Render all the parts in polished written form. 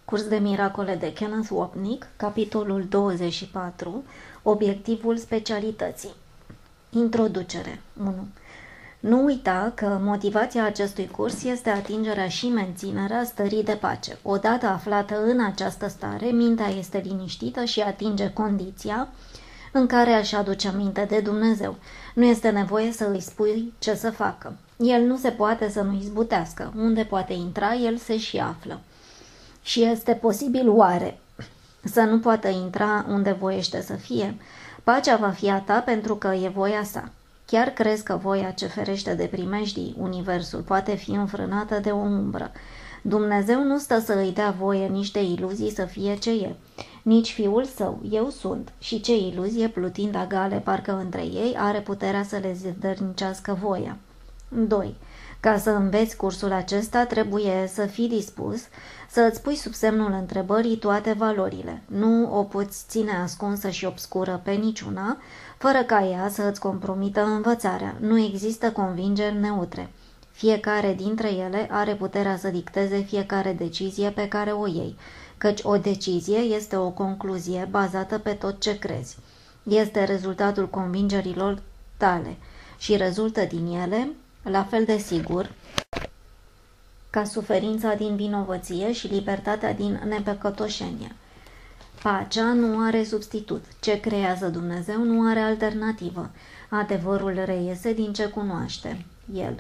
Curs de miracole de Kenneth Wapnick, capitolul 24, obiectivul specialității. Introducere 1. Nu uita că motivația acestui curs este atingerea și menținerea stării de pace. Odată aflată în această stare, mintea este liniștită și atinge condiția în care își aduce aminte de Dumnezeu. Nu este nevoie să îi spui ce să facă. El nu se poate să nu izbutească. Unde poate intra, el se și află. Și este posibil oare să nu poată intra unde voiește să fie? Pacea va fi a ta pentru că e voia sa. Chiar crezi că voia ce ferește de primejdii universul poate fi înfrânată de o umbră? Dumnezeu nu stă să îi dea voie nici de iluzii să fie ce e, nici Fiul Său, eu sunt, și ce iluzie, plutind agale parcă între ei, are puterea să le zădărnicească voia. 2. Ca să înveți cursul acesta, trebuie să fii dispus să îți pui sub semnul întrebării toate valorile. Nu o poți ține ascunsă și obscură pe niciuna, fără ca ea să îți compromită învățarea. Nu există convingeri neutre. Fiecare dintre ele are puterea să dicteze fiecare decizie pe care o iei, căci o decizie este o concluzie bazată pe tot ce crezi. Este rezultatul convingerilor tale și rezultă din ele, la fel de sigur, ca suferința din vinovăție și libertatea din nepăcătoșenie. Pacea nu are substitut. Ce creează Dumnezeu nu are alternativă. Adevărul reiese din ce cunoaște El.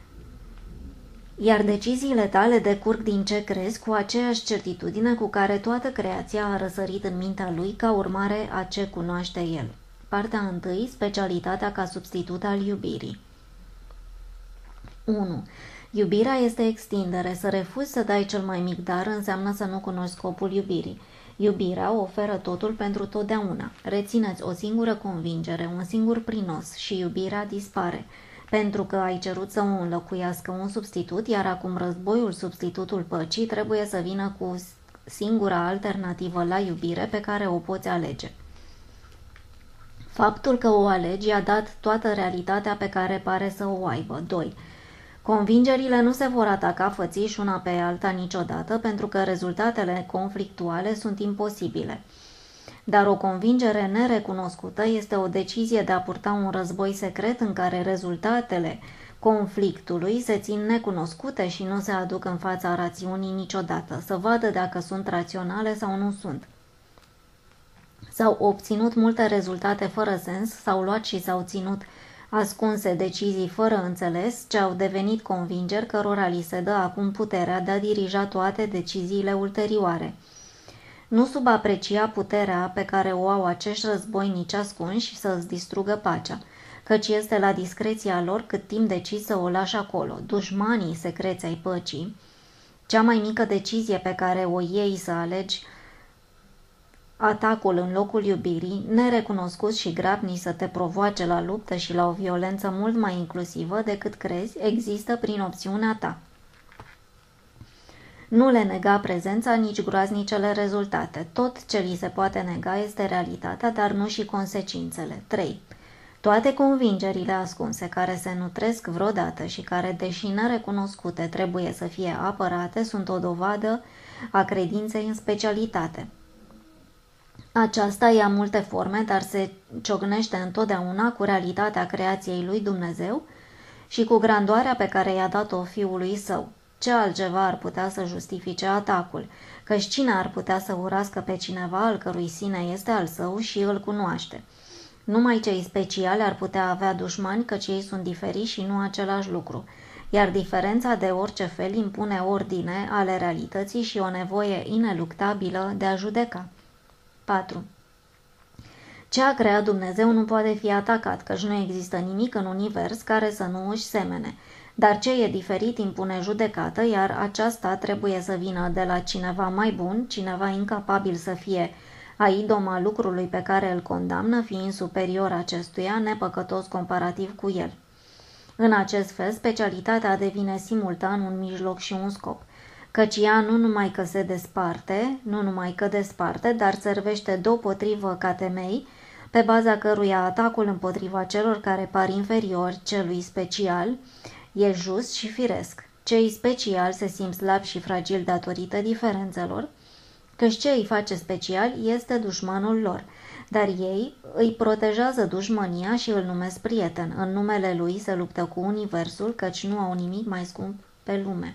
Iar deciziile tale decurg din ce crezi cu aceeași certitudine cu care toată creația a răsărit în mintea lui ca urmare a ce cunoaște El. Partea 1. Specialitatea ca substitut al iubirii. 1. Iubirea este extindere. Să refuzi să dai cel mai mic dar înseamnă să nu cunoști scopul iubirii. Iubirea oferă totul pentru totdeauna. Rețineți o singură convingere, un singur prinos și iubirea dispare. Pentru că ai cerut să o înlocuiască un substitut, iar acum războiul substitutul păcii trebuie să vină cu singura alternativă la iubire pe care o poți alege. Faptul că o alegi a dat toată realitatea pe care pare să o aibă. 2. Convingerile nu se vor ataca fățiș una pe alta niciodată, pentru că rezultatele conflictuale sunt imposibile. Dar o convingere nerecunoscută este o decizie de a purta un război secret în care rezultatele conflictului se țin necunoscute și nu se aduc în fața rațiunii niciodată, să vadă dacă sunt raționale sau nu sunt. S-au obținut multe rezultate fără sens, s-au luat și s-au ținut ascunse decizii fără înțeles, ce au devenit convingeri cărora li se dă acum puterea de a dirija toate deciziile ulterioare. Nu subaprecia puterea pe care o au acești războinici ascunși să îți distrugă pacea, căci este la discreția lor cât timp decizi să o lași acolo. Dușmanii secreți ai păcii, cea mai mică decizie pe care o iei să alegi atacul în locul iubirii, nerecunoscuți și grabnici să te provoace la luptă și la o violență mult mai inclusivă decât crezi, există prin opțiunea ta. Nu le nega prezența, nici groaznicele rezultate. Tot ce li se poate nega este realitatea, dar nu și consecințele. 3. Toate convingerile ascunse care se nutresc vreodată și care, deși nerecunoscute, trebuie să fie apărate, sunt o dovadă a credinței în specialitate. Aceasta ia multe forme, dar se ciocnește întotdeauna cu realitatea creației lui Dumnezeu și cu grandoarea pe care i-a dat-o Fiului Său. Ce altceva ar putea să justifice atacul? Căci cine ar putea să urască pe cineva al cărui sine este al său și îl cunoaște? Numai cei speciali ar putea avea dușmani, căci ei sunt diferiți și nu același lucru. Iar diferența de orice fel impune ordine ale realității și o nevoie ineluctabilă de a judeca. 4. Ce a creat Dumnezeu nu poate fi atacat, căci nu există nimic în univers care să nu își semene. Dar ce e diferit impune judecată, iar aceasta trebuie să vină de la cineva mai bun, cineva incapabil să fie a idoma lucrului pe care îl condamnă, fiind superior acestuia, nepăcătos comparativ cu el. În acest fel, specialitatea devine simultan un mijloc și un scop, căci ea nu numai că desparte, dar servește deopotrivă ca temei, pe baza căruia atacul împotriva celor care par inferiori celui special e just și firesc. Cei speciali se simt slabi și fragili datorită diferențelor, căci ce îi face special este dușmanul lor, dar ei îi protejează dușmânia și îl numesc prieten. În numele lui se luptă cu universul, căci nu au nimic mai scump pe lume.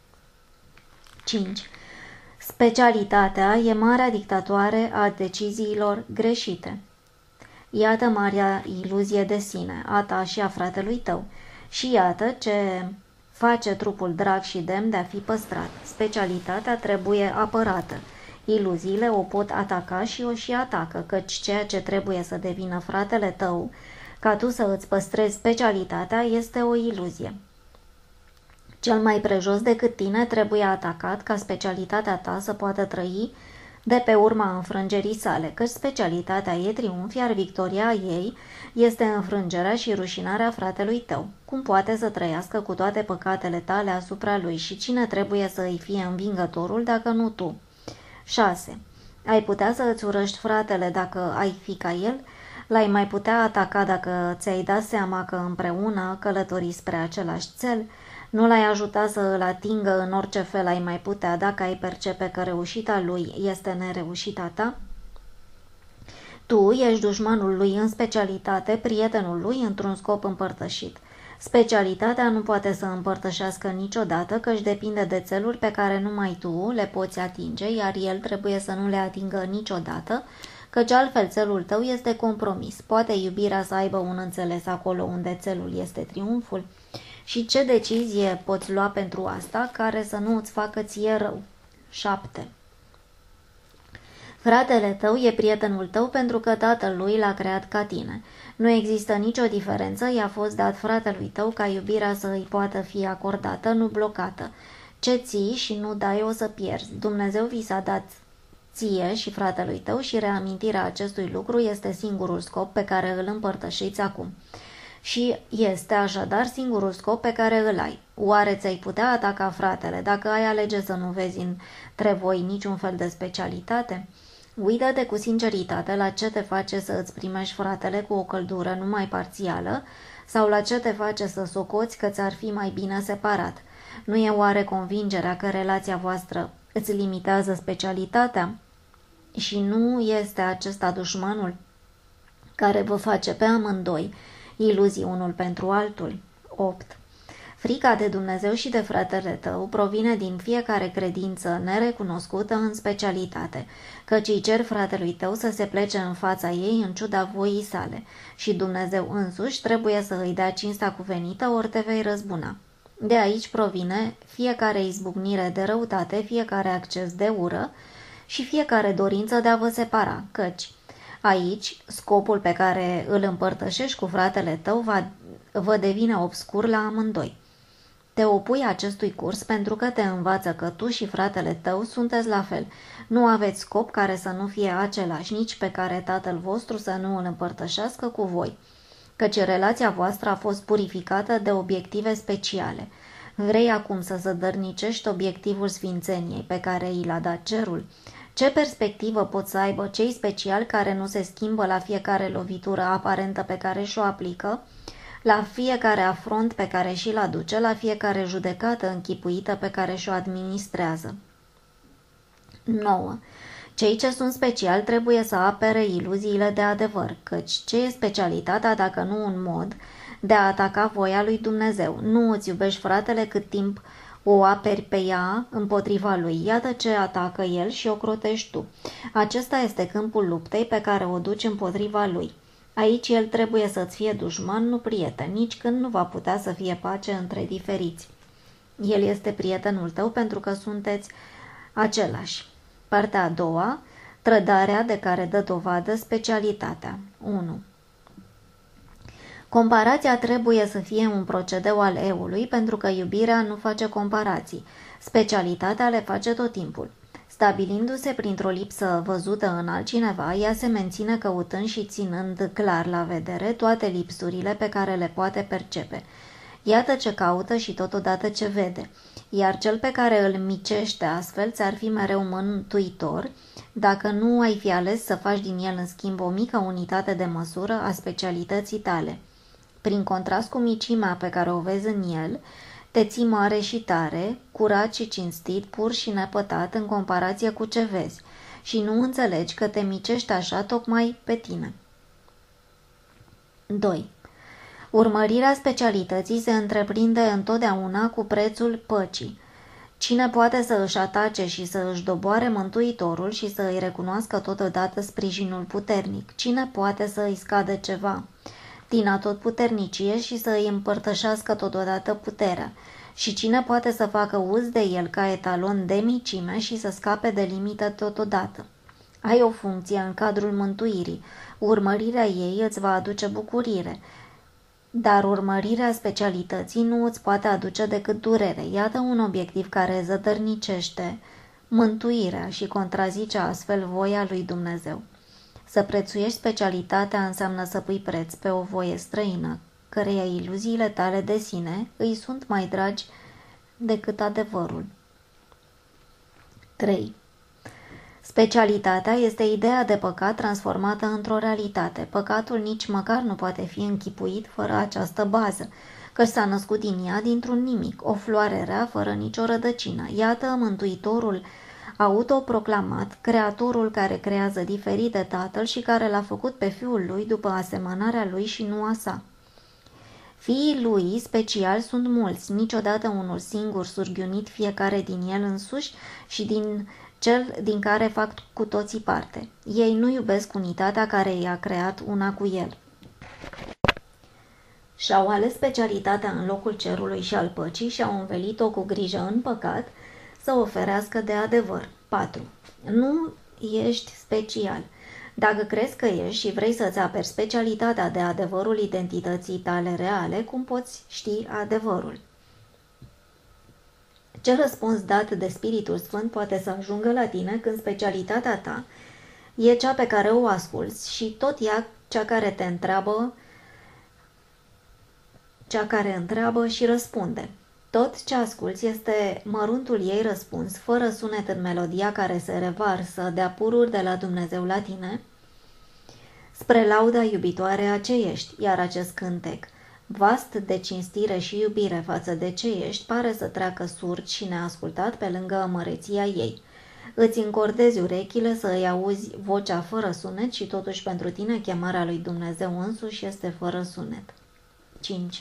5. Specialitatea e marea dictatoare a deciziilor greșite. Iată marea iluzie de sine, a ta și a fratelui tău, și iată ce face trupul drag și demn de a fi păstrat. Specialitatea trebuie apărată. Iluziile o pot ataca și o și atacă, căci ceea ce trebuie să devină fratele tău, ca tu să îți păstrezi specialitatea, este o iluzie. Cel mai prejos decât tine trebuie atacat ca specialitatea ta să poată trăi de pe urma înfrângerii sale, căci specialitatea e triumf, iar victoria ei este înfrângerea și rușinarea fratelui tău. Cum poate să trăiască cu toate păcatele tale asupra lui și cine trebuie să îi fie învingătorul dacă nu tu? 6. Ai putea să îți urăști fratele dacă ai fi ca el? L-ai mai putea ataca dacă ți-ai dat seama că împreună călătoriți spre același cel? Nu l-ai ajuta să îl atingă în orice fel ai mai putea dacă ai percepe că reușita lui este nereușita ta? Tu ești dușmanul lui în specialitate, prietenul lui într-un scop împărtășit. Specialitatea nu poate să împărtășească niciodată, căci depinde de țeluri pe care numai tu le poți atinge, iar el trebuie să nu le atingă niciodată, căci altfel țelul tău este compromis. Poate iubirea să aibă un înțeles acolo unde țelul este triumful? Și ce decizie poți lua pentru asta care să nu îți facă ție rău? 7. Fratele tău e prietenul tău pentru că tatăl lui l-a creat ca tine. Nu există nicio diferență, i-a fost dat fratelui tău ca iubirea să îi poată fi acordată, nu blocată. Ce ții și nu dai o să pierzi. Dumnezeu vi s-a dat ție și fratelui tău și reamintirea acestui lucru este singurul scop pe care îl împărtășiți acum. Și este așadar singurul scop pe care îl ai. Oare ți-ai putea ataca fratele dacă ai alege să nu vezi între voi niciun fel de specialitate? Uită-te cu sinceritate la ce te face să îți primești fratele cu o căldură numai parțială sau la ce te face să socoți că ți-ar fi mai bine separat. Nu e oare convingerea că relația voastră îți limitează specialitatea? Și nu este acesta dușmanul care vă face pe amândoi iluzii unul pentru altul? 8. Frica de Dumnezeu și de fratele tău provine din fiecare credință nerecunoscută în specialitate, căci îi cer fratelui tău să se plece în fața ei în ciuda voii sale și Dumnezeu însuși trebuie să îi dea cinsta cuvenită ori te vei răzbuna. De aici provine fiecare izbucnire de răutate, fiecare acces de ură și fiecare dorință de a vă separa, căci aici scopul pe care îl împărtășești cu fratele tău vă devine obscur la amândoi. Te opui acestui curs pentru că te învață că tu și fratele tău sunteți la fel. Nu aveți scop care să nu fie același, nici pe care tatăl vostru să nu îl împărtășească cu voi, căci relația voastră a fost purificată de obiective speciale. Vrei acum să zădărnicești obiectivul sfințeniei pe care i l-a dat cerul? Ce perspectivă pot să aibă cei speciali care nu se schimbă la fiecare lovitură aparentă pe care și-o aplică, la fiecare afront pe care și-l aduce, la fiecare judecată închipuită pe care și-o administrează? 9. Cei ce sunt speciali trebuie să apere iluziile de adevăr, căci ce e specialitatea dacă nu un mod de a ataca voia lui Dumnezeu? Nu îți iubești fratele cât timp o aperi pe ea împotriva lui. Iată ce atacă el și o crotești tu. Acesta este câmpul luptei pe care o duci împotriva lui. Aici el trebuie să-ți fie dușman, nu prieten, nici când nu va putea să fie pace între diferiți. El este prietenul tău pentru că sunteți același. Partea a doua, trădarea de care dă dovadă specialitatea. 1. Comparația trebuie să fie un procedeu al eului pentru că iubirea nu face comparații. Specialitatea le face tot timpul. Stabilindu-se printr-o lipsă văzută în altcineva, ea se menține căutând și ținând clar la vedere toate lipsurile pe care le poate percepe. Iată ce caută și totodată ce vede, iar cel pe care îl micește astfel ți-ar fi mereu mântuitor dacă nu ai fi ales să faci din el în schimb o mică unitate de măsură a specialității tale. Prin contrast cu micimea pe care o vezi în el, te ții mare și tare, curat și cinstit, pur și nepătat în comparație cu ce vezi. și nu înțelegi că te micești așa tocmai pe tine. 2. Urmărirea specialității se întreprinde întotdeauna cu prețul păcii. Cine poate să își atace și să își doboare Mântuitorul și să îi recunoască totodată sprijinul puternic? Cine poate să îi scadă ceva din atotputernicie și să îi împărtășească totodată puterea? Și cine poate să facă uz de el ca etalon de micime și să scape de limită totodată? Ai o funcție în cadrul mântuirii. Urmărirea ei îți va aduce bucurire, dar urmărirea specialității nu îți poate aduce decât durere. Iată un obiectiv care zădărnicește mântuirea și contrazice astfel voia lui Dumnezeu. Să prețuiești specialitatea înseamnă să pui preț pe o voie străină, căreia iluziile tale de sine îi sunt mai dragi decât adevărul. 3. Specialitatea este ideea de păcat transformată într-o realitate. Păcatul nici măcar nu poate fi închipuit fără această bază, căci s-a născut din ea dintr-un nimic, o floare rea fără nicio rădăcină. Iată Mântuitorul autoproclamat, Creatorul care creează diferit de Tatăl și care l-a făcut pe Fiul lui după asemănarea lui și nu a sa. Fiii lui special sunt mulți, niciodată unul singur surghiunit, fiecare din el însuși și din cel din care fac cu toții parte. Ei nu iubesc unitatea care i-a creat una cu el. Și-au ales specialitatea în locul cerului și al păcii și au învelit-o cu grijă în păcat să oferească de adevăr. 4. Nu ești special. Dacă crezi că ești și vrei să-ți aperi specialitatea de adevărul identității tale reale, cum poți ști adevărul? Ce răspuns dat de Spiritul Sfânt poate să ajungă la tine când specialitatea ta e cea pe care o asculți și tot ea cea care întreabă și răspunde? Tot ce asculți este măruntul ei răspuns, fără sunet în melodia care se revarsă de-a pururi de la Dumnezeu la tine, spre lauda iubitoare a ce ești, iar acest cântec, vast de cinstire și iubire față de ce ești, pare să treacă surd și neascultat pe lângă măreția ei. Îți încordezi urechile să îi auzi vocea fără sunet și totuși pentru tine chemarea lui Dumnezeu însuși este fără sunet. 5.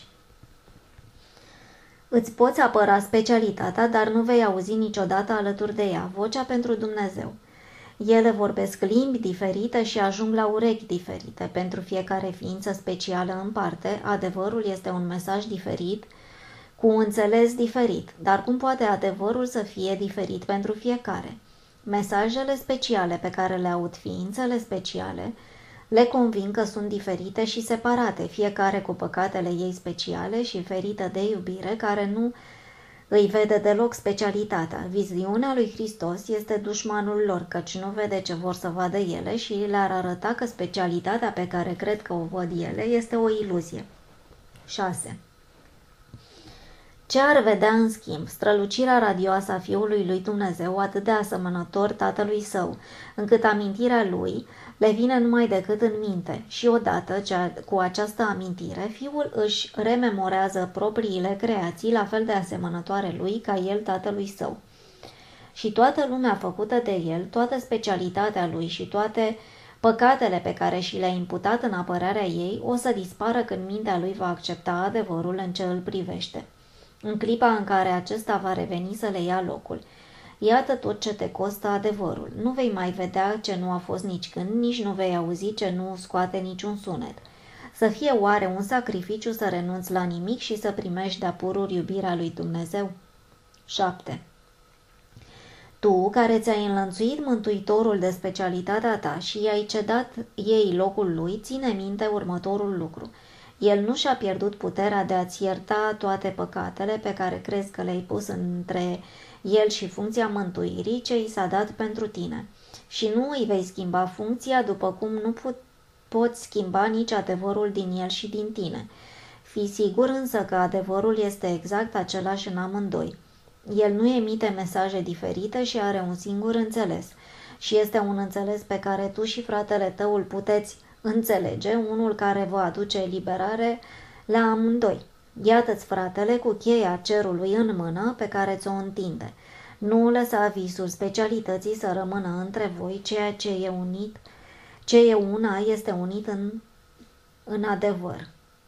Îți poți apăra specialitatea, dar nu vei auzi niciodată alături de ea vocea pentru Dumnezeu. Ele vorbesc limbi diferite și ajung la urechi diferite. Pentru fiecare ființă specială în parte, adevărul este un mesaj diferit, cu un înțeles diferit. Dar cum poate adevărul să fie diferit pentru fiecare? Mesajele speciale pe care le aud ființele speciale le convin că sunt diferite și separate, fiecare cu păcatele ei speciale și ferită de iubire, care nu îi vede deloc specialitatea. Viziunea lui Hristos este dușmanul lor, căci nu vede ce vor să vadă ele și le-ar arăta că specialitatea pe care cred că o văd ele este o iluzie. 6. Ce ar vedea în schimb? Strălucirea radioasă a Fiului lui Dumnezeu, atât de asemănător Tatălui Său, încât amintirea lui le vine numai decât în minte și odată cu această amintire, Fiul își rememorează propriile creații la fel de asemănătoare lui ca el Tatălui Său. Și toată lumea făcută de el, toată specialitatea lui și toate păcatele pe care și le-a imputat în apărarea ei o să dispară când mintea lui va accepta adevărul în ce îl privește. În clipa în care acesta va reveni să le ia locul. Iată tot ce te costă adevărul. Nu vei mai vedea ce nu a fost nici când, nici nu vei auzi ce nu scoate niciun sunet. Să fie oare un sacrificiu să renunți la nimic și să primești de-a pururi iubirea lui Dumnezeu? 7. Tu, care ți-ai înlănțuit Mântuitorul de specialitatea ta și i-ai cedat ei locul lui, ține minte următorul lucru. El nu și-a pierdut puterea de a-ți ierta toate păcatele pe care crezi că le-ai pus între el și funcția mântuirii ce i s-a dat pentru tine. Și nu îi vei schimba funcția după cum nu poți schimba nici adevărul din el și din tine. Fii sigur însă că adevărul este exact același în amândoi. El nu emite mesaje diferite și are un singur înțeles. Și este un înțeles pe care tu și fratele tău îl puteți înțelege, unul care vă aduce eliberare la amândoi. Iată-ți fratele cu cheia cerului în mână pe care ți-o întinde. Nu lăsa visul specialității să rămână între voi, ceea ce e una este unit în adevăr.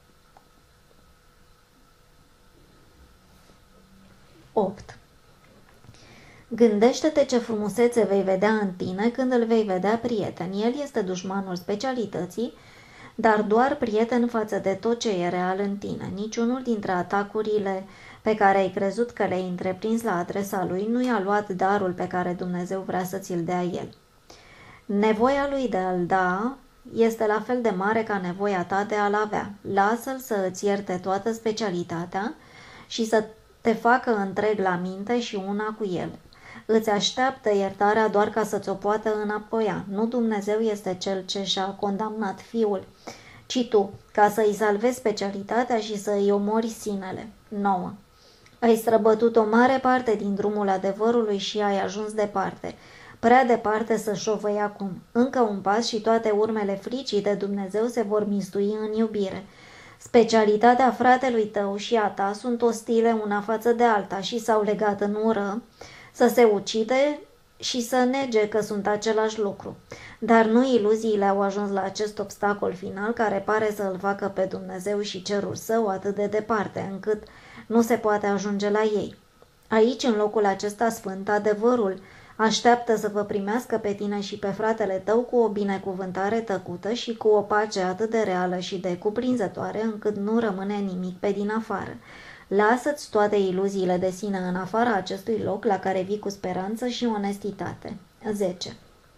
8. Gândește-te ce frumusețe vei vedea în tine când îl vei vedea prieten. El este dușmanul specialității, dar doar prieten față de tot ce e real în tine. Niciunul dintre atacurile pe care ai crezut că le-ai întreprins la adresa lui nu i-a luat darul pe care Dumnezeu vrea să ți-l dea el. Nevoia lui de a-l da este la fel de mare ca nevoia ta de a-l avea. Lasă-l să îți ierte toată specialitatea și să te facă întreg la minte și una cu el. Îți așteaptă iertarea doar ca să ți-o poată înapoia. Nu Dumnezeu este cel ce și-a condamnat fiul, ci tu, ca să-i salvezi specialitatea și să îi omori sinele. 9. Ai străbătut o mare parte din drumul adevărului și ai ajuns departe, prea departe să șovăi acum. Încă un pas și toate urmele fricii de Dumnezeu se vor mistui în iubire. Specialitatea fratelui tău și a ta sunt ostile una față de alta și s-au legat în ură să se ucide și să nege că sunt același lucru. Dar nu iluziile au ajuns la acest obstacol final care pare să îl facă pe Dumnezeu și cerul său atât de departe, încât nu se poate ajunge la ei. Aici, în locul acesta sfânt, adevărul așteaptă să vă primească pe tine și pe fratele tău cu o binecuvântare tăcută și cu o pace atât de reală și de cuprinzătoare, încât nu rămâne nimic pe din afară. Lasă-ți toate iluziile de sine în afara acestui loc la care vii cu speranță și onestitate. 10.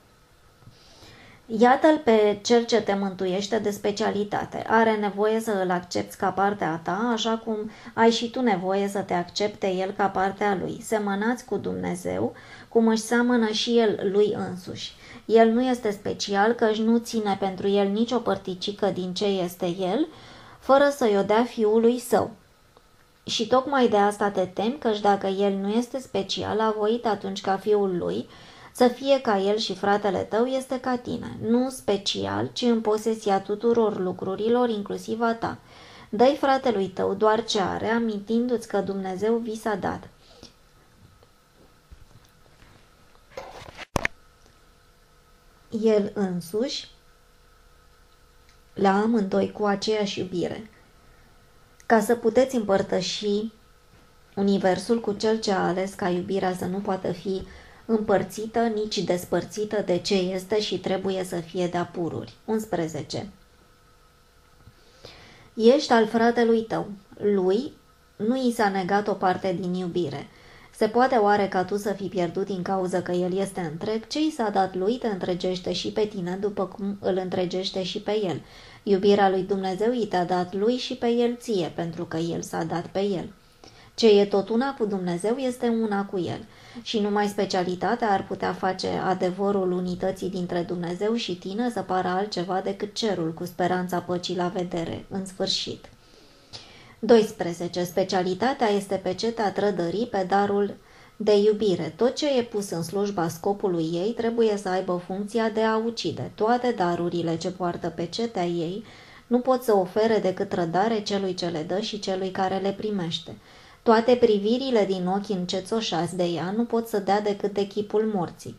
Iată-l pe cel ce te mântuiește de specialitate. Are nevoie să îl accepti ca partea a ta, așa cum ai și tu nevoie să te accepte el ca partea lui. Semănați cu Dumnezeu, cum își seamănă și el lui însuși. El nu este special, căci nu ține pentru el nicio părticică din ce este el, fără să-i o dea fiului său. Și tocmai de asta te temi, căci dacă el nu este special, a voit atunci ca fiul lui să fie ca el și fratele tău este ca tine, nu special, ci în posesia tuturor lucrurilor, inclusiv a ta. Dă-i fratelui tău doar ce are, amintindu-ți că Dumnezeu vi s-a dat. El însuși la amândoi cu aceeași iubire, ca să puteți împărtăși universul cu cel ce a ales ca iubirea să nu poată fi împărțită, nici despărțită de ce este și trebuie să fie de-a pururi. 11. Ești al fratelui tău. Lui nu i s-a negat o parte din iubire. Se poate oare ca tu să fii pierdut din cauza că el este întreg? Ce i s-a dat lui te întregește și pe tine, după cum îl întregește și pe el. Iubirea lui Dumnezeu i te-a dat lui și pe el ție, pentru că el s-a dat pe el. Ce e tot una cu Dumnezeu este una cu el. Și numai specialitatea ar putea face adevărul unității dintre Dumnezeu și tine să pară altceva decât cerul, cu speranța păcii la vedere, în sfârșit. 12. Specialitatea este pecetea trădării pe darul de iubire. Tot ce e pus în slujba scopului ei trebuie să aibă funcția de a ucide. Toate darurile ce poartă pecetea ei nu pot să ofere decât trădare celui ce le dă și celui care le primește. Toate privirile din ochi încețoșați de ea nu pot să dea decât de chipul morții.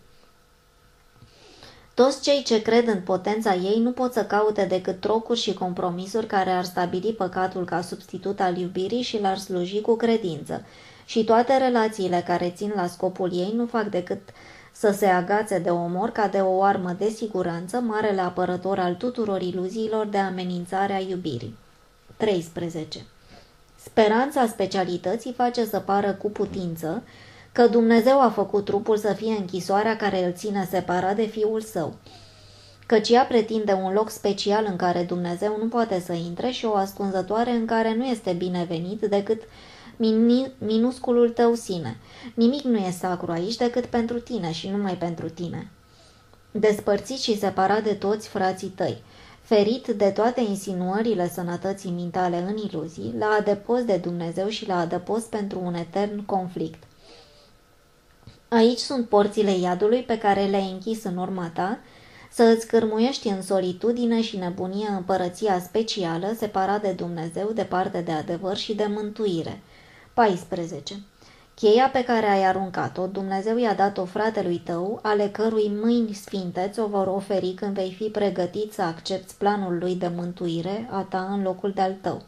Toți cei ce cred în potența ei nu pot să caute decât trocuri și compromisuri care ar stabili păcatul ca substitut al iubirii și l-ar sluji cu credință. Și toate relațiile care țin la scopul ei nu fac decât să se agațe de omor ca de o armă de siguranță, marele apărător al tuturor iluziilor de amenințare a iubirii. 13. Speranța specialității face să pară cu putință că Dumnezeu a făcut trupul să fie închisoarea care îl ține separat de Fiul Său, căci ea pretinde un loc special în care Dumnezeu nu poate să intre și o ascunzătoare în care nu este binevenit decât minusculul tău sine. Nimic nu e sacru aici decât pentru tine și numai pentru tine. Despărțit și separat de toți frații tăi, ferit de toate insinuările sănătății mintale în iluzii, la adăpost de Dumnezeu și la adăpost pentru un etern conflict. Aici sunt porțile iadului pe care le-ai închis în urma ta, să îți cârmuiești în solitudine și nebunie împărăția specială, separat de Dumnezeu, departe de adevăr și de mântuire. 14. Cheia pe care ai aruncat-o, Dumnezeu i-a dat-o fratelui tău, ale cărui mâini sfinte ți-o vor oferi când vei fi pregătit să accepți planul lui de mântuire a ta în locul de-al tău.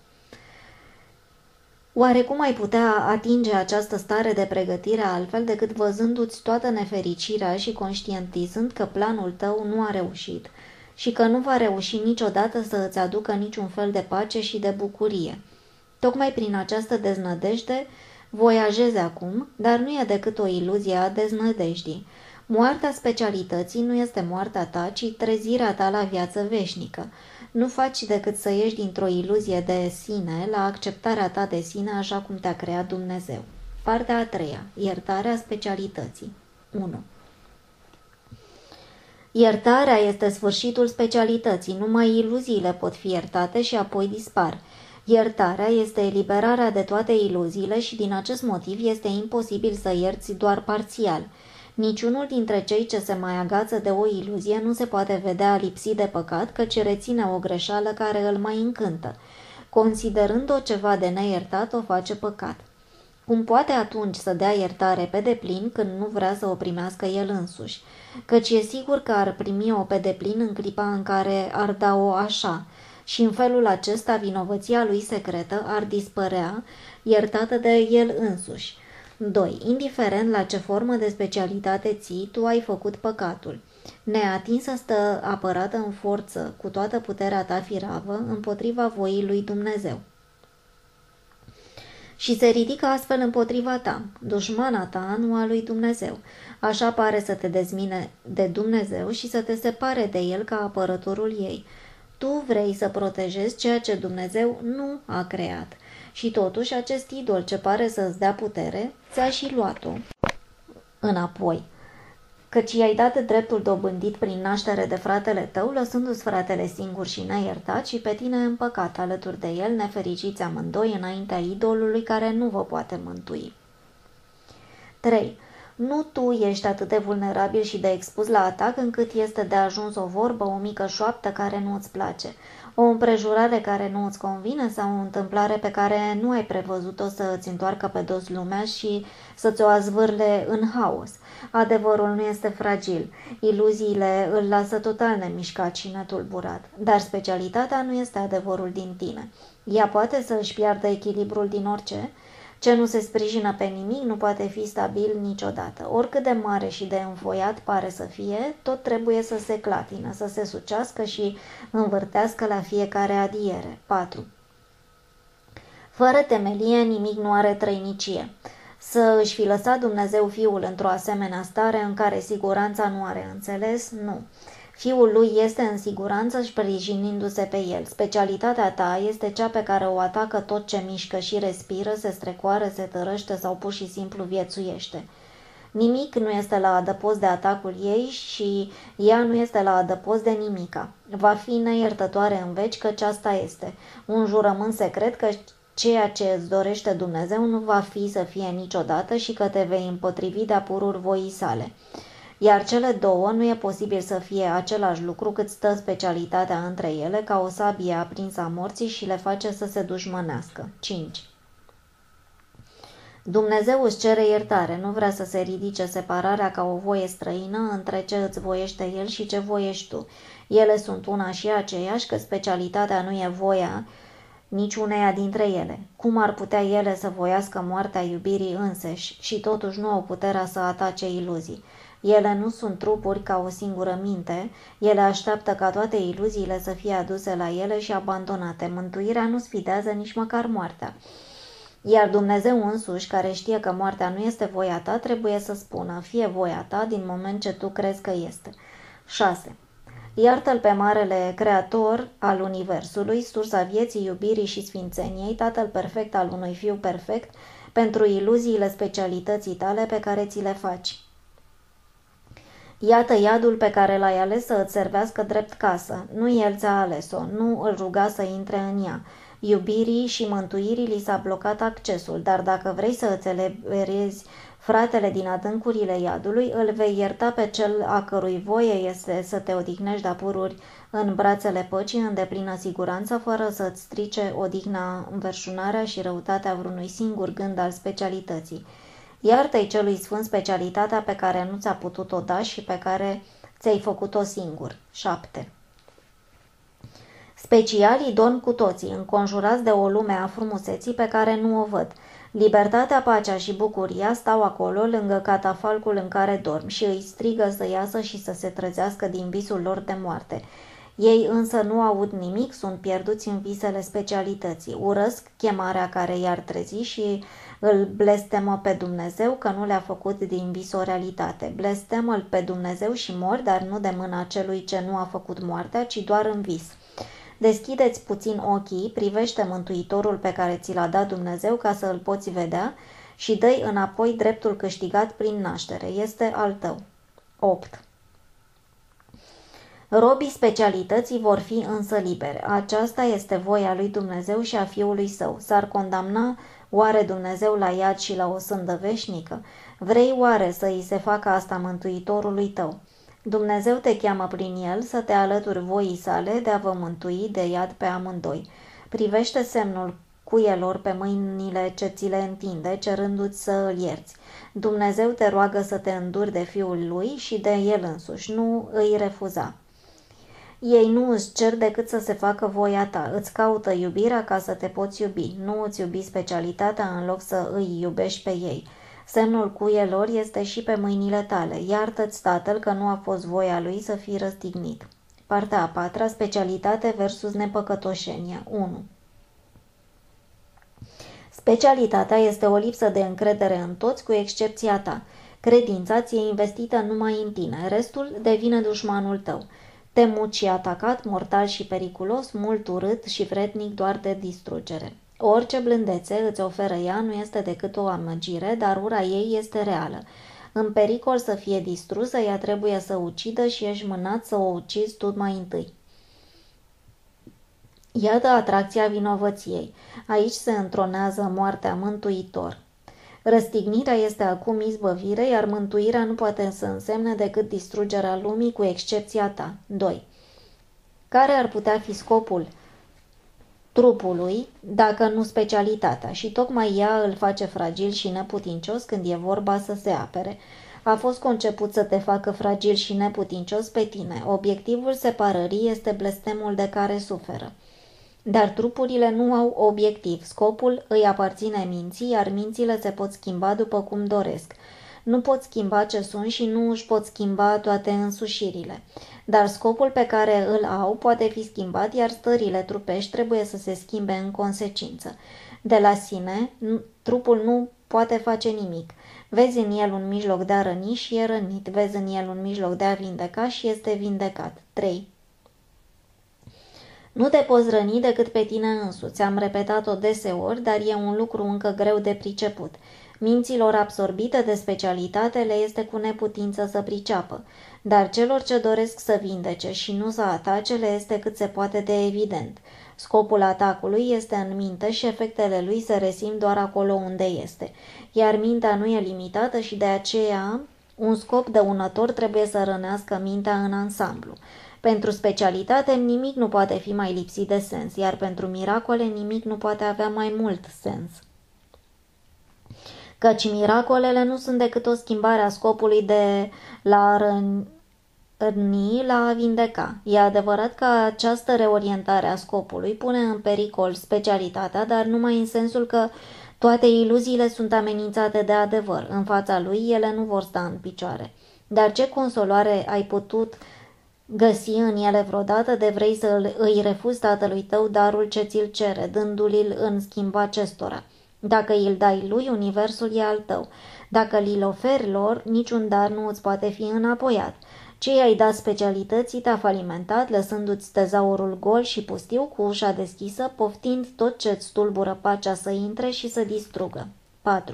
Oare cum ai putea atinge această stare de pregătire altfel decât văzându-ți toată nefericirea și conștientizând că planul tău nu a reușit și că nu va reuși niciodată să îți aducă niciun fel de pace și de bucurie? Tocmai prin această deznădejde voiajezi acum, dar nu e decât o iluzie a deznădejdii. Moartea specialității nu este moartea ta, ci trezirea ta la viață veșnică. Nu faci decât să ieși dintr-o iluzie de sine la acceptarea ta de sine așa cum te-a creat Dumnezeu. Partea a treia. Iertarea specialității. 1. Iertarea este sfârșitul specialității, numai iluziile pot fi iertate și apoi dispar. Iertarea este eliberarea de toate iluziile și din acest motiv este imposibil să ierți doar parțial. Niciunul dintre cei ce se mai agață de o iluzie nu se poate vedea lipsit de păcat, căci reține o greșeală care îl mai încântă. Considerând-o ceva de neiertat, o face păcat. Cum poate atunci să dea iertare pe deplin când nu vrea să o primească el însuși? Căci e sigur că ar primi-o pe deplin în clipa în care ar da-o așa, și în felul acesta vinovăția lui secretă ar dispărea, iertată de el însuși. 2. Indiferent la ce formă de specialitate ții, tu ai făcut păcatul. Neatinsă stă apărată în forță cu toată puterea ta firavă împotriva voii lui Dumnezeu. Și se ridică astfel împotriva ta, dușmana ta, nu a lui Dumnezeu. Așa pare să te dezmine de Dumnezeu și să te separe de el ca apărătorul ei. Tu vrei să protejezi ceea ce Dumnezeu nu a creat. Și totuși acest idol ce pare să-ți dea putere, ți-a și luat-o înapoi, căci i-ai dat dreptul dobândit prin naștere de fratele tău, lăsându-ți fratele singur și neiertat și pe tine în păcat alături de el, nefericiți amândoi înaintea idolului care nu vă poate mântui. 3. Nu tu ești atât de vulnerabil și de expus la atac încât este de ajuns o vorbă, o mică șoaptă care nu îți place, o împrejurare care nu îți convine sau o întâmplare pe care nu ai prevăzut-o să îți întoarcă pe dos lumea și să-ți o azvârle în haos. Adevărul nu este fragil, iluziile îl lasă total nemișcat și netulburat, dar specialitatea nu este adevărul din tine. Ea poate să își piardă echilibrul din orice. Ce nu se sprijină pe nimic nu poate fi stabil niciodată. Oricât de mare și de înfoiat pare să fie, tot trebuie să se clatină, să se sucească și învârtească la fiecare adiere. 4. Fără temelie nimic nu are trăinicie. Să își fi lăsat Dumnezeu Fiul într-o asemenea stare în care siguranța nu are înțeles? Nu. Fiul lui este în siguranță sprijinindu-se pe el. Specialitatea ta este cea pe care o atacă tot ce mișcă și respiră, se strecoară, se tărăște sau pur și simplu viețuiește. Nimic nu este la adăpost de atacul ei și ea nu este la adăpost de nimica. Va fi neiertătoare în veci, căci asta este. Un jurământ secret că ceea ce îți dorește Dumnezeu nu va fi să fie niciodată și că te vei împotrivi de-a pururi voii sale. Iar cele două nu e posibil să fie același lucru cât stă specialitatea între ele ca o sabie aprinsă a morții și le face să se dușmănească. 5. Dumnezeu îți cere iertare, nu vrea să se ridice separarea ca o voie străină între ce îți voiește El și ce voiești tu. Ele sunt una și aceeași, că specialitatea nu e voia niciuneia dintre ele. Cum ar putea ele să voiască moartea iubirii înseși și totuși nu au puterea să atace iluzii? Ele nu sunt trupuri ca o singură minte, ele așteaptă ca toate iluziile să fie aduse la ele și abandonate. Mântuirea nu sfidează nici măcar moartea. Iar Dumnezeu însuși, care știe că moartea nu este voia ta, trebuie să spună, fie voia ta din moment ce tu crezi că este. 6. Iartă-l pe marele creator al universului, sursa vieții, iubirii și sfințeniei, tatăl perfect al unui fiu perfect, pentru iluziile specialității tale pe care ți le faci. Iată iadul pe care l-ai ales să îți servească drept casă. Nu el ți-a ales-o, nu îl ruga să intre în ea. Iubirii și mântuirii li s-a blocat accesul, dar dacă vrei să îți eliberezi fratele din adâncurile iadului, îl vei ierta pe cel a cărui voie este să te odihnești de-a pururi în brațele păcii în deplină siguranță, fără să-ți strice odihna, înverșunarea și răutatea vreunui singur gând al specialității. Iartă-i celui sfânt specialitatea pe care nu ți-a putut-o da și pe care ți-ai făcut-o singur. 7. Specialii dorm cu toții, înconjurați de o lume a frumuseții pe care nu o văd. Libertatea, pacea și bucuria stau acolo lângă catafalcul în care dorm și îi strigă să iasă și să se trezească din visul lor de moarte. Ei însă nu aud nimic, sunt pierduți în visele specialității. Urăsc chemarea care i-ar trezi și îl blestemă pe Dumnezeu că nu le-a făcut din vis o realitate. Blestemă-l pe Dumnezeu și mor, dar nu de mâna celui ce nu a făcut moartea, ci doar în vis. Deschideți puțin ochii, privește Mântuitorul pe care ți l-a dat Dumnezeu ca să îl poți vedea și dă-i înapoi dreptul câștigat prin naștere. Este al tău. 8. Robii specialității vor fi însă liberi. Aceasta este voia lui Dumnezeu și a Fiului Său. S-ar condamna oare Dumnezeu la iad și la o sândă veșnică? Vrei oare să îi se facă asta Mântuitorului tău? Dumnezeu te cheamă prin el să te alături voii sale de a vă mântui de iad pe amândoi. Privește semnul cuielor pe mâinile ce ți le întinde, cerându-ți să îl ierți. Dumnezeu te roagă să te înduri de Fiul lui și de el însuși, nu îi refuza. Ei nu îți cer decât să se facă voia ta, îți caută iubirea ca să te poți iubi, nu îți iubi specialitatea în loc să îi iubești pe ei. Semnul cuielor este și pe mâinile tale. Iartă-ți tatăl că nu a fost voia lui să fii răstignit. Partea a patra, specialitate versus nepăcătoșenie. 1. Specialitatea este o lipsă de încredere în toți, cu excepția ta. Credința ți-e investită numai în tine, restul devine dușmanul tău. Temut și atacat, mortal și periculos, mult urât și vrednic doar de distrugere. Orice blândețe îți oferă ea nu este decât o amăgire, dar ura ei este reală. În pericol să fie distrusă, ea trebuie să ucidă și ești mânat să o ucizi tu mai întâi. Iată atracția vinovăției. Aici se întronează moartea mântuitor. Răstignirea este acum izbăvire, iar mântuirea nu poate să însemne decât distrugerea lumii, cu excepția ta. 2. Care ar putea fi scopul trupului, dacă nu specialitatea? Și tocmai ea îl face fragil și neputincios când e vorba să se apere. A fost conceput să te facă fragil și neputincios pe tine. Obiectivul separării este blestemul de care suferă. Dar trupurile nu au obiectiv. Scopul îi aparține minții, iar mințile se pot schimba după cum doresc. Nu pot schimba ce sunt și nu își pot schimba toate însușirile. Dar scopul pe care îl au poate fi schimbat, iar stările trupești trebuie să se schimbe în consecință. De la sine, trupul nu poate face nimic. Vezi în el un mijloc de a răni și e rănit. Vezi în el un mijloc de a vindeca și este vindecat. 3. Nu te poți răni decât pe tine însuți. Am repetat-o deseori, dar e un lucru încă greu de priceput. Minților absorbite de specialitate le este cu neputință să priceapă, dar celor ce doresc să vindece și nu să atace le este cât se poate de evident. Scopul atacului este în minte și efectele lui se resimt doar acolo unde este, iar mintea nu e limitată și de aceea un scop dăunător trebuie să rănească mintea în ansamblu. Pentru specialitate nimic nu poate fi mai lipsit de sens, iar pentru miracole nimic nu poate avea mai mult sens. Căci miracolele nu sunt decât o schimbare a scopului de la răni la a vindeca. E adevărat că această reorientare a scopului pune în pericol specialitatea, dar numai în sensul că toate iluziile sunt amenințate de adevăr. În fața lui ele nu vor sta în picioare. Dar ce consolare ai putut găsi în ele vreodată de vrei să îi refuzi tatălui tău darul ce ți-l cere, dându-l în schimb acestora? Dacă îl dai lui, universul e al tău. Dacă îl oferi lor, niciun dar nu îți poate fi înapoiat. Ce i-ai dat specialității te-a falimentat, lăsându-ți tezaurul gol și pustiu cu ușa deschisă, poftind tot ce-ți stulbură pacea să intre și să distrugă. 4.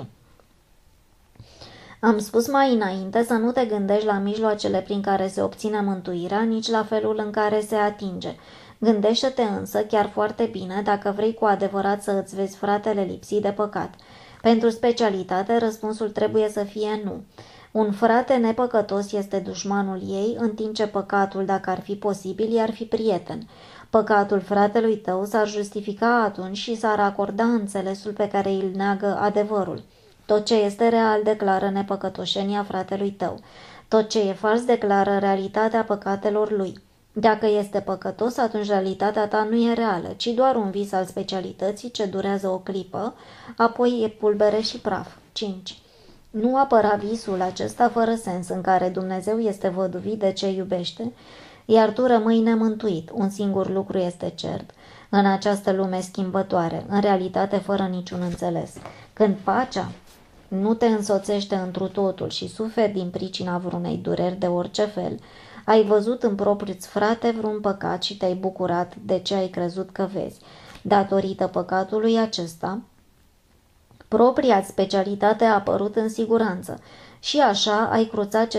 Am spus mai înainte să nu te gândești la mijloacele prin care se obține mântuirea, nici la felul în care se atinge. Gândește-te însă chiar foarte bine dacă vrei cu adevărat să îți vezi fratele lipsit de păcat. Pentru specialitate, răspunsul trebuie să fie nu. Un frate nepăcătos este dușmanul ei, în timp ce păcatul, dacă ar fi posibil, i-ar fi prieten. Păcatul fratelui tău s-ar justifica atunci și s-ar acorda înțelesul pe care îl neagă adevărul. Tot ce este real declară nepăcătoșenia fratelui tău. Tot ce e fals declară realitatea păcatelor lui. Dacă este păcătos, atunci realitatea ta nu e reală, ci doar un vis al specialității ce durează o clipă, apoi e pulbere și praf. 5. Nu apăra visul acesta fără sens în care Dumnezeu este văduvit de ce iubește, iar tu rămâi nemântuit. Un singur lucru este cert. În această lume schimbătoare, în realitate fără niciun înțeles, când pacea nu te însoțește întru totul și suferi din pricina vreunei dureri de orice fel, ai văzut în propriu-ți frate vreun păcat și te-ai bucurat de ce ai crezut că vezi. Datorită păcatului acesta, propria specialitate a apărut în siguranță și așa ai cruțat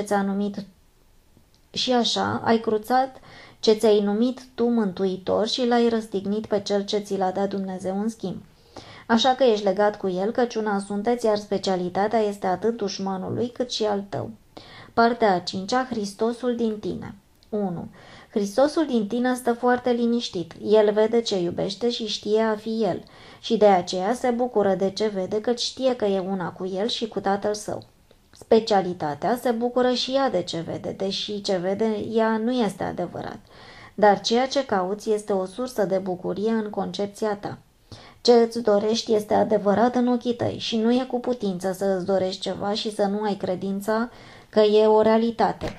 ce ți-ai numit tu mântuitor și l-ai răstignit pe cel ce ți l-a dat Dumnezeu în schimb. Așa că ești legat cu el, căci una sunteți, iar specialitatea este atât dușmanului cât și al tău. Partea a 5-a, Hristosul din tine. 1. Hristosul din tine stă foarte liniștit. El vede ce iubește și știe a fi el. Și de aceea se bucură de ce vede, căci știe că e una cu el și cu tatăl său. Specialitatea se bucură și ea de ce vede, deși ce vede ea nu este adevărat. Dar ceea ce cauți este o sursă de bucurie în concepția ta. Ce îți dorești este adevărat în ochii tăi și nu e cu putință să îți dorești ceva și să nu ai credința că e o realitate.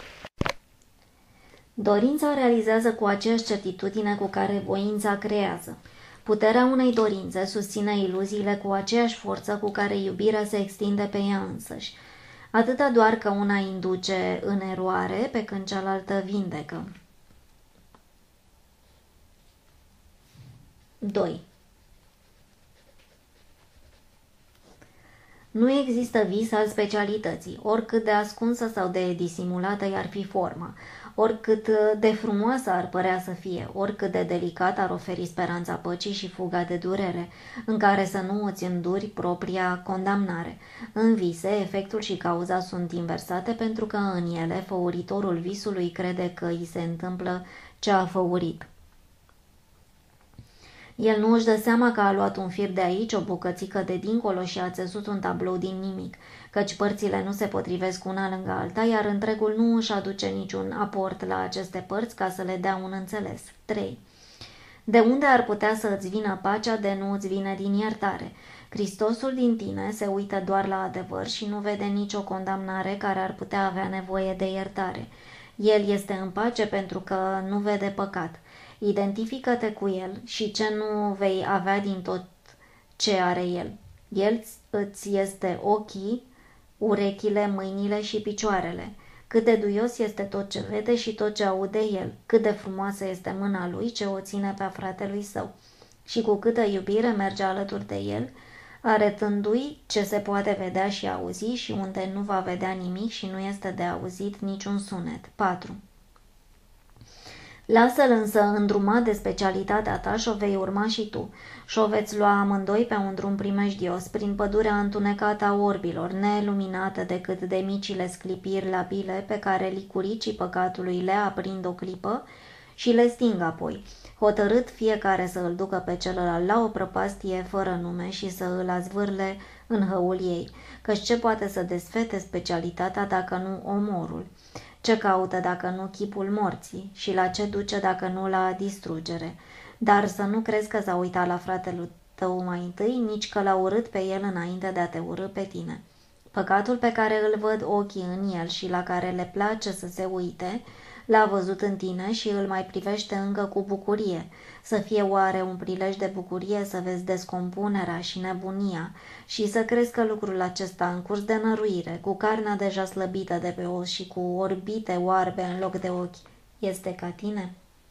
Dorința realizează cu aceeași certitudine cu care voința creează. Puterea unei dorințe susține iluziile cu aceeași forță cu care iubirea se extinde pe ea însăși. Atâta doar că una induce în eroare, pe când cealaltă vindecă. 2. Nu există vis al specialității, oricât de ascunsă sau de disimulată i-ar fi forma, oricât de frumoasă ar părea să fie, oricât de delicată ar oferi speranța păcii și fuga de durere, în care să nu îți înduri propria condamnare. În vise, efectul și cauza sunt inversate pentru că în ele făuritorul visului crede că îi se întâmplă ce a făurit. El nu își dă seama că a luat un fir de aici, o bucățică de dincolo și a țesut un tablou din nimic, căci părțile nu se potrivesc una lângă alta, iar întregul nu își aduce niciun aport la aceste părți ca să le dea un înțeles. 3. De unde ar putea să îți vină pacea de nu îți vine din iertare? Hristosul din tine se uită doar la adevăr și nu vede nicio condamnare care ar putea avea nevoie de iertare. El este în pace pentru că nu vede păcat. Identifică-te cu el și ce nu vei avea din tot ce are el. El îți este ochii, urechile, mâinile și picioarele. Cât de duios este tot ce vede și tot ce aude el, cât de frumoasă este mâna lui ce o ține pe a fratelui său. Și cu câtă iubire merge alături de el, arătându-i ce se poate vedea și auzi și unde nu va vedea nimic și nu este de auzit niciun sunet. 4. Lasă-l însă îndrumat de specialitatea ta și o vei urma și tu. Și o veți lua amândoi pe un drum primejdios, prin pădurea întunecată a orbilor, neluminată decât de micile sclipiri labile pe care licuricii păcatului le aprind o clipă și le sting apoi, hotărât fiecare să îl ducă pe celălalt la o prăpastie fără nume și să îl azvârle în hăul ei, căci ce poate să desfete specialitatea dacă nu omorul? Ce caută dacă nu chipul morții și la ce duce dacă nu la distrugere? Dar să nu crezi că s-a uitat la fratele tău mai întâi, nici că l-a urât pe el înainte de a te urâ pe tine. Păcatul pe care îl văd ochii în el și la care le place să se uite, l-a văzut în tine și îl mai privește încă cu bucurie. Să fie oare un prilej de bucurie să vezi descompunerea și nebunia și să crezi că lucrul acesta în curs de năruire, cu carnea deja slăbită de pe os și cu orbite oarbe în loc de ochi, este ca tine?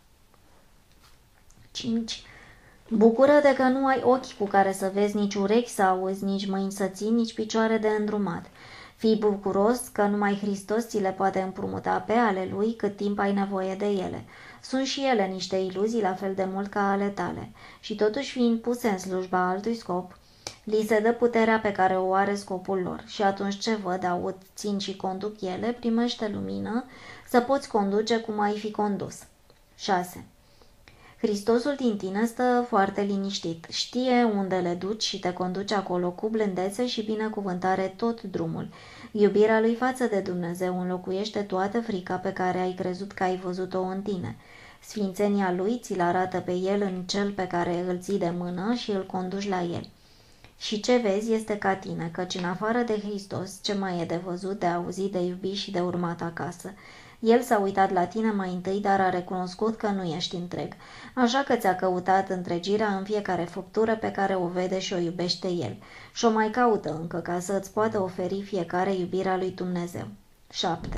5. Bucură-te că nu ai ochi cu care să vezi, nici urechi să auzi, nici mâini să ții, nici picioare de îndrumat. Fii bucuros că numai Hristos ți le poate împrumuta pe ale Lui cât timp ai nevoie de ele. Sunt și ele niște iluzii la fel de mult ca ale tale și totuși fiind puse în slujba altui scop, li se dă puterea pe care o are scopul lor și atunci ce văd, aud, țin și conduc ele, primește lumină să poți conduce cum ai fi condus. 6. Hristosul din tine stă foarte liniștit, știe unde le duci și te conduce acolo cu blândețe și binecuvântare tot drumul. Iubirea lui față de Dumnezeu înlocuiește toată frica pe care ai crezut că ai văzut-o în tine. Sfințenia lui ți-l arată pe el în cel pe care îl ții de mână și îl conduci la el. Și ce vezi este ca tine, căci în afară de Hristos, ce mai e de văzut, de auzit, de iubit și de urmat acasă? El s-a uitat la tine mai întâi, dar a recunoscut că nu ești întreg, așa că ți-a căutat întregirea în fiecare făptură pe care o vede și o iubește el, și o mai caută încă ca să îți poată oferi fiecare iubirea lui Dumnezeu. 7.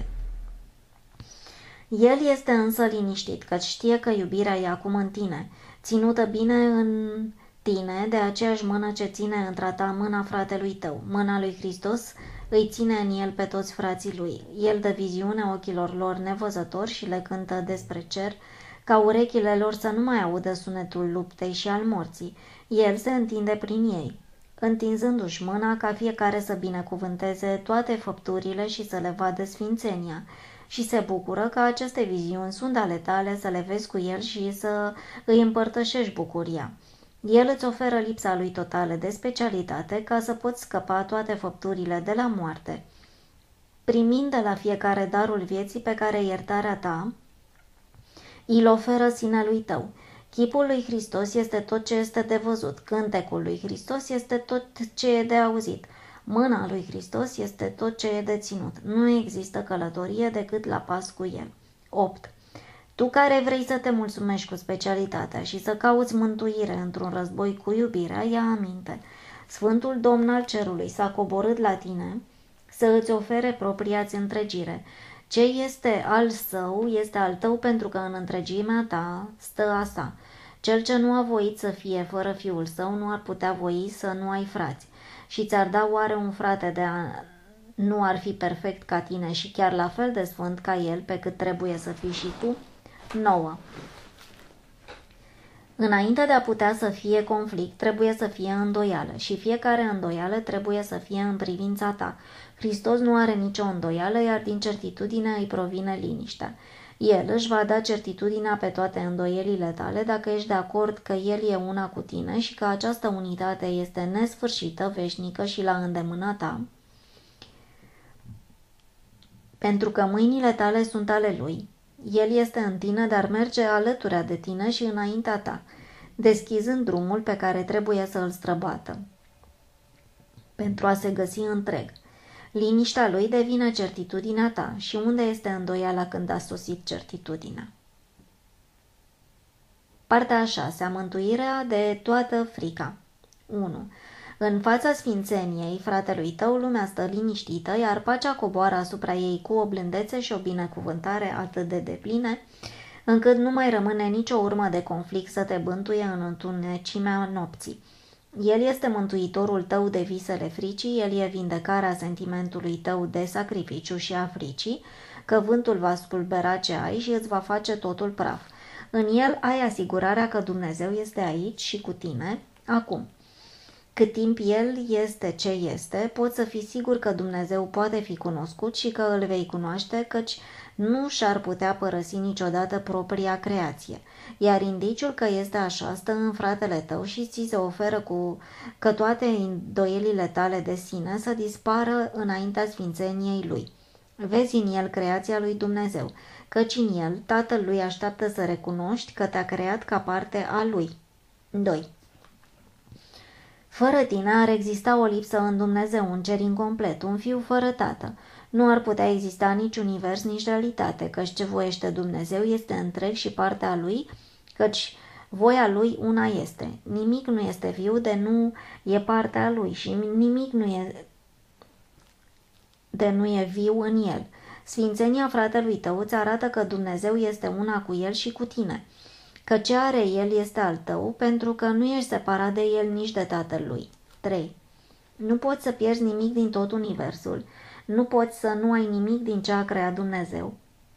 El este însă liniștit, căci știe că iubirea e acum în tine, ținută bine în tine de aceeași mână ce ține într-a ta mâna fratelui tău. Mâna lui Hristos îi ține în el pe toți frații lui. El dă viziune ochilor lor nevăzători și le cântă despre cer, ca urechile lor să nu mai audă sunetul luptei și al morții. El se întinde prin ei, întinzându-și mâna ca fiecare să binecuvânteze toate făpturile și să le vadă sfințenia. Și se bucură că aceste viziuni sunt ale tale, să le vezi cu el și să îi împărtășești bucuria. El îți oferă lipsa lui totală de specialitate ca să poți scăpa toate făpturile de la moarte, primind de la fiecare darul vieții pe care iertarea ta îl oferă sinelui tău. Chipul lui Hristos este tot ce este de văzut, cântecul lui Hristos este tot ce e de auzit, mâna lui Hristos este tot ce e de ținut. Nu există călătorie decât la pas cu el. 8. Tu care vrei să te mulțumești cu specialitatea și să cauți mântuire într-un război cu iubirea, ia aminte. Sfântul Domn al cerului s-a coborât la tine să îți ofere propria-ți întregire. Ce este al său este al tău, pentru că în întregimea ta stă a sa. Cel ce nu a voit să fie fără fiul său nu ar putea voi să nu ai frați. Și ți-ar da oare un frate de nu ar fi perfect ca tine și chiar la fel de sfânt ca el, pe cât trebuie să fii și tu? 9. Înainte de a putea să fie conflict, trebuie să fie îndoială și fiecare îndoială trebuie să fie în privința ta. Hristos nu are nicio îndoială, iar din certitudine îi provine liniștea. El își va da certitudinea pe toate îndoielile tale dacă ești de acord că El e una cu tine și că această unitate este nesfârșită, veșnică și la îndemâna ta, pentru că mâinile tale sunt ale Lui. El este în tine, dar merge alături de tine și înaintea ta, deschizând drumul pe care trebuie să îl străbată, pentru a se găsi întreg. Liniștea lui devine certitudinea ta. Și unde este îndoiala când a sosit certitudinea? Partea a 6. Mântuirea de toată frica. 1. În fața sfințeniei fratelui tău, lumea stă liniștită, iar pacea coboară asupra ei cu o blândețe și o binecuvântare atât de depline, încât nu mai rămâne nicio urmă de conflict să te bântuie în întunecimea nopții. El este mântuitorul tău de visele fricii, el e vindecarea sentimentului tău de sacrificiu și a fricii, că vântul va spulbera ce ai și îți va face totul praf. În el ai asigurarea că Dumnezeu este aici și cu tine, acum. Cât timp El este ce este, poți să fii sigur că Dumnezeu poate fi cunoscut și că îl vei cunoaște, căci nu și-ar putea părăsi niciodată propria creație. Iar indiciul că este așa stă în fratele tău și ți se oferă că toate îndoielile tale de sine să dispară înaintea sfințeniei Lui. Vezi în el creația lui Dumnezeu, căci în el Tatăl lui așteaptă să recunoști că te-a creat ca parte a Lui. 2. Fără tine ar exista o lipsă în Dumnezeu, un cer incomplet, un fiu fără tată. Nu ar putea exista nici univers, nici realitate, căci ce voiește Dumnezeu este întreg și partea lui, căci voia lui una este. Nimic nu este viu de nu e partea lui și nimic nu e viu în el. Sfințenia fratelui tău îți arată că Dumnezeu este una cu el și cu tine, că ce are el este al tău, pentru că nu ești separat de el nici de tatăl lui. 3. Nu poți să pierzi nimic din tot universul, nu poți să nu ai nimic din ce a creat Dumnezeu,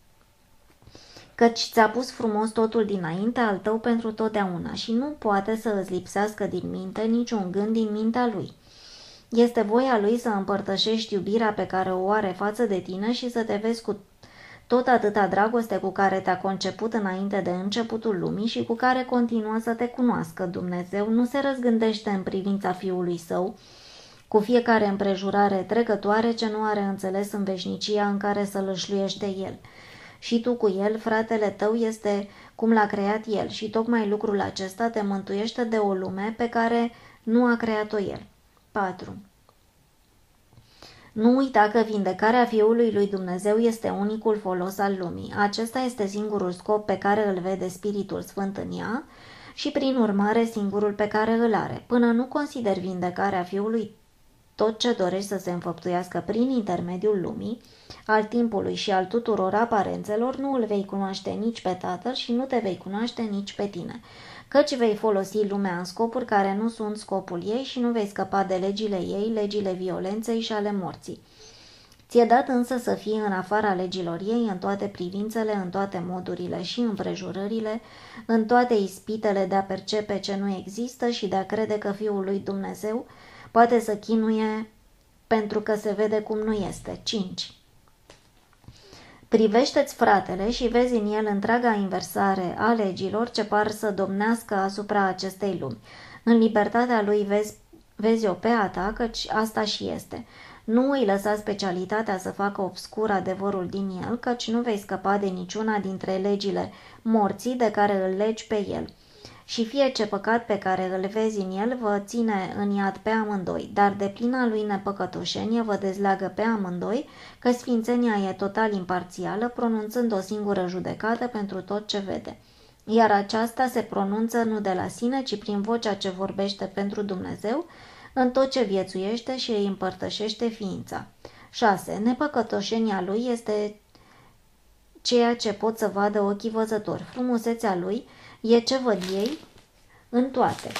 căci ți-a pus frumos totul dinainte al tău pentru totdeauna și nu poate să îți lipsească din minte niciun gând din mintea lui. Este voia lui să împărtășești iubirea pe care o are față de tine și să te vezi cu tot atâta dragoste cu care te-a conceput înainte de începutul lumii și cu care continuă să te cunoască. Dumnezeu nu se răzgândește în privința Fiului Său cu fiecare împrejurare trecătoare ce nu are înțeles în veșnicia în care să lășluiește El. Și tu cu El, fratele tău, este cum l-a creat El și tocmai lucrul acesta te mântuiește de o lume pe care nu a creat-o El. 4. Nu uita că vindecarea Fiului lui Dumnezeu este unicul folos al lumii. Acesta este singurul scop pe care îl vede Spiritul Sfânt în ea și, prin urmare, singurul pe care îl are. Până nu consideri vindecarea Fiului tot ce dorești să se înfăptuiască prin intermediul lumii, al timpului și al tuturor aparențelor, nu îl vei cunoaște nici pe Tatăl și nu te vei cunoaște nici pe tine, căci vei folosi lumea în scopuri care nu sunt scopul ei și nu vei scăpa de legile ei, legile violenței și ale morții. Ți-e dat însă să fii în afara legilor ei în toate privințele, în toate modurile și împrejurările, în toate ispitele de a percepe ce nu există și de a crede că Fiul lui Dumnezeu poate să chinuie pentru că se vede cum nu este. 5. Privește-ți fratele și vezi în el întreaga inversare a legilor ce par să domnească asupra acestei lumi. În libertatea lui vezi-o pe a ta, căci asta și este. Nu îi lăsa specialitatea să facă obscur adevărul din el, căci nu vei scăpa de niciuna dintre legile morții de care îl legi pe el. Și fie ce păcat pe care îl vezi în el vă ține în iad pe amândoi, dar de plina lui nepăcătoșenie vă dezleagă pe amândoi, că sfințenia e total imparțială, pronunțând o singură judecată pentru tot ce vede. Iar aceasta se pronunță nu de la sine, ci prin vocea ce vorbește pentru Dumnezeu, în tot ce viețuiește și îi împărtășește ființa. 6. Nepăcătoșenia lui este ceea ce pot să vadă ochii văzători. Frumusețea lui e ce văd ei în toate.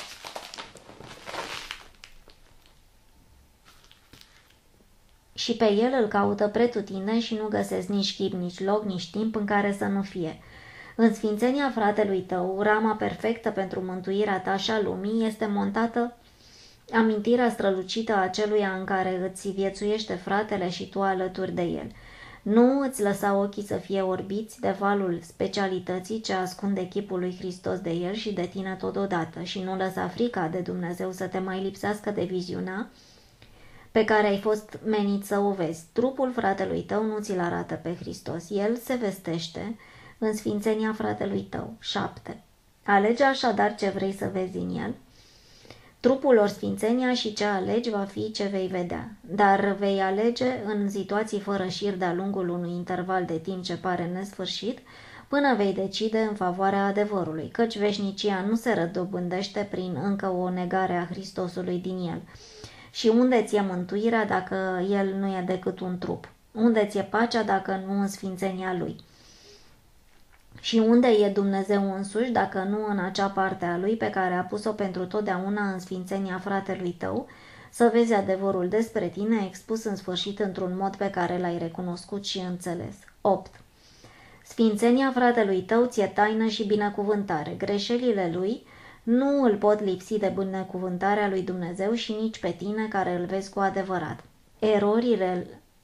Și pe el îl caută pretutine și nu găsesc nici chip, nici loc, nici timp în care să nu fie. În sfințenia fratelui tău, rama perfectă pentru mântuirea ta și a lumii, este montată amintirea strălucită a aceluia în care îți viețuiește fratele și tu alături de el. Nu îți lăsa ochii să fie orbiți de valul specialității ce ascunde chipul lui Hristos de el și de tine totodată și nu lăsa frica de Dumnezeu să te mai lipsească de viziunea pe care ai fost menit să o vezi. Trupul fratelui tău nu ți-l arată pe Hristos. El se vestește în sfințenia fratelui tău. 7. Alege așadar ce vrei să vezi în el. Trupul ori sfințenia și ce alegi va fi ce vei vedea, dar vei alege în situații fără șir de-a lungul unui interval de timp ce pare nesfârșit, până vei decide în favoarea adevărului, căci veșnicia nu se rădobândește prin încă o negare a Hristosului din el. Și unde ți-e mântuirea dacă el nu e decât un trup? Unde ți-e pacea dacă nu în sfințenia lui? Și unde e Dumnezeu însuși, dacă nu în acea parte a lui pe care a pus-o pentru totdeauna în sfințenia fratelui tău, să vezi adevărul despre tine expus în sfârșit într-un mod pe care l-ai recunoscut și înțeles. 8. Sfințenia fratelui tău ți-e taină și binecuvântare. Greșelile lui nu îl pot lipsi de binecuvântarea lui Dumnezeu și nici pe tine care îl vezi cu adevărat. Erorile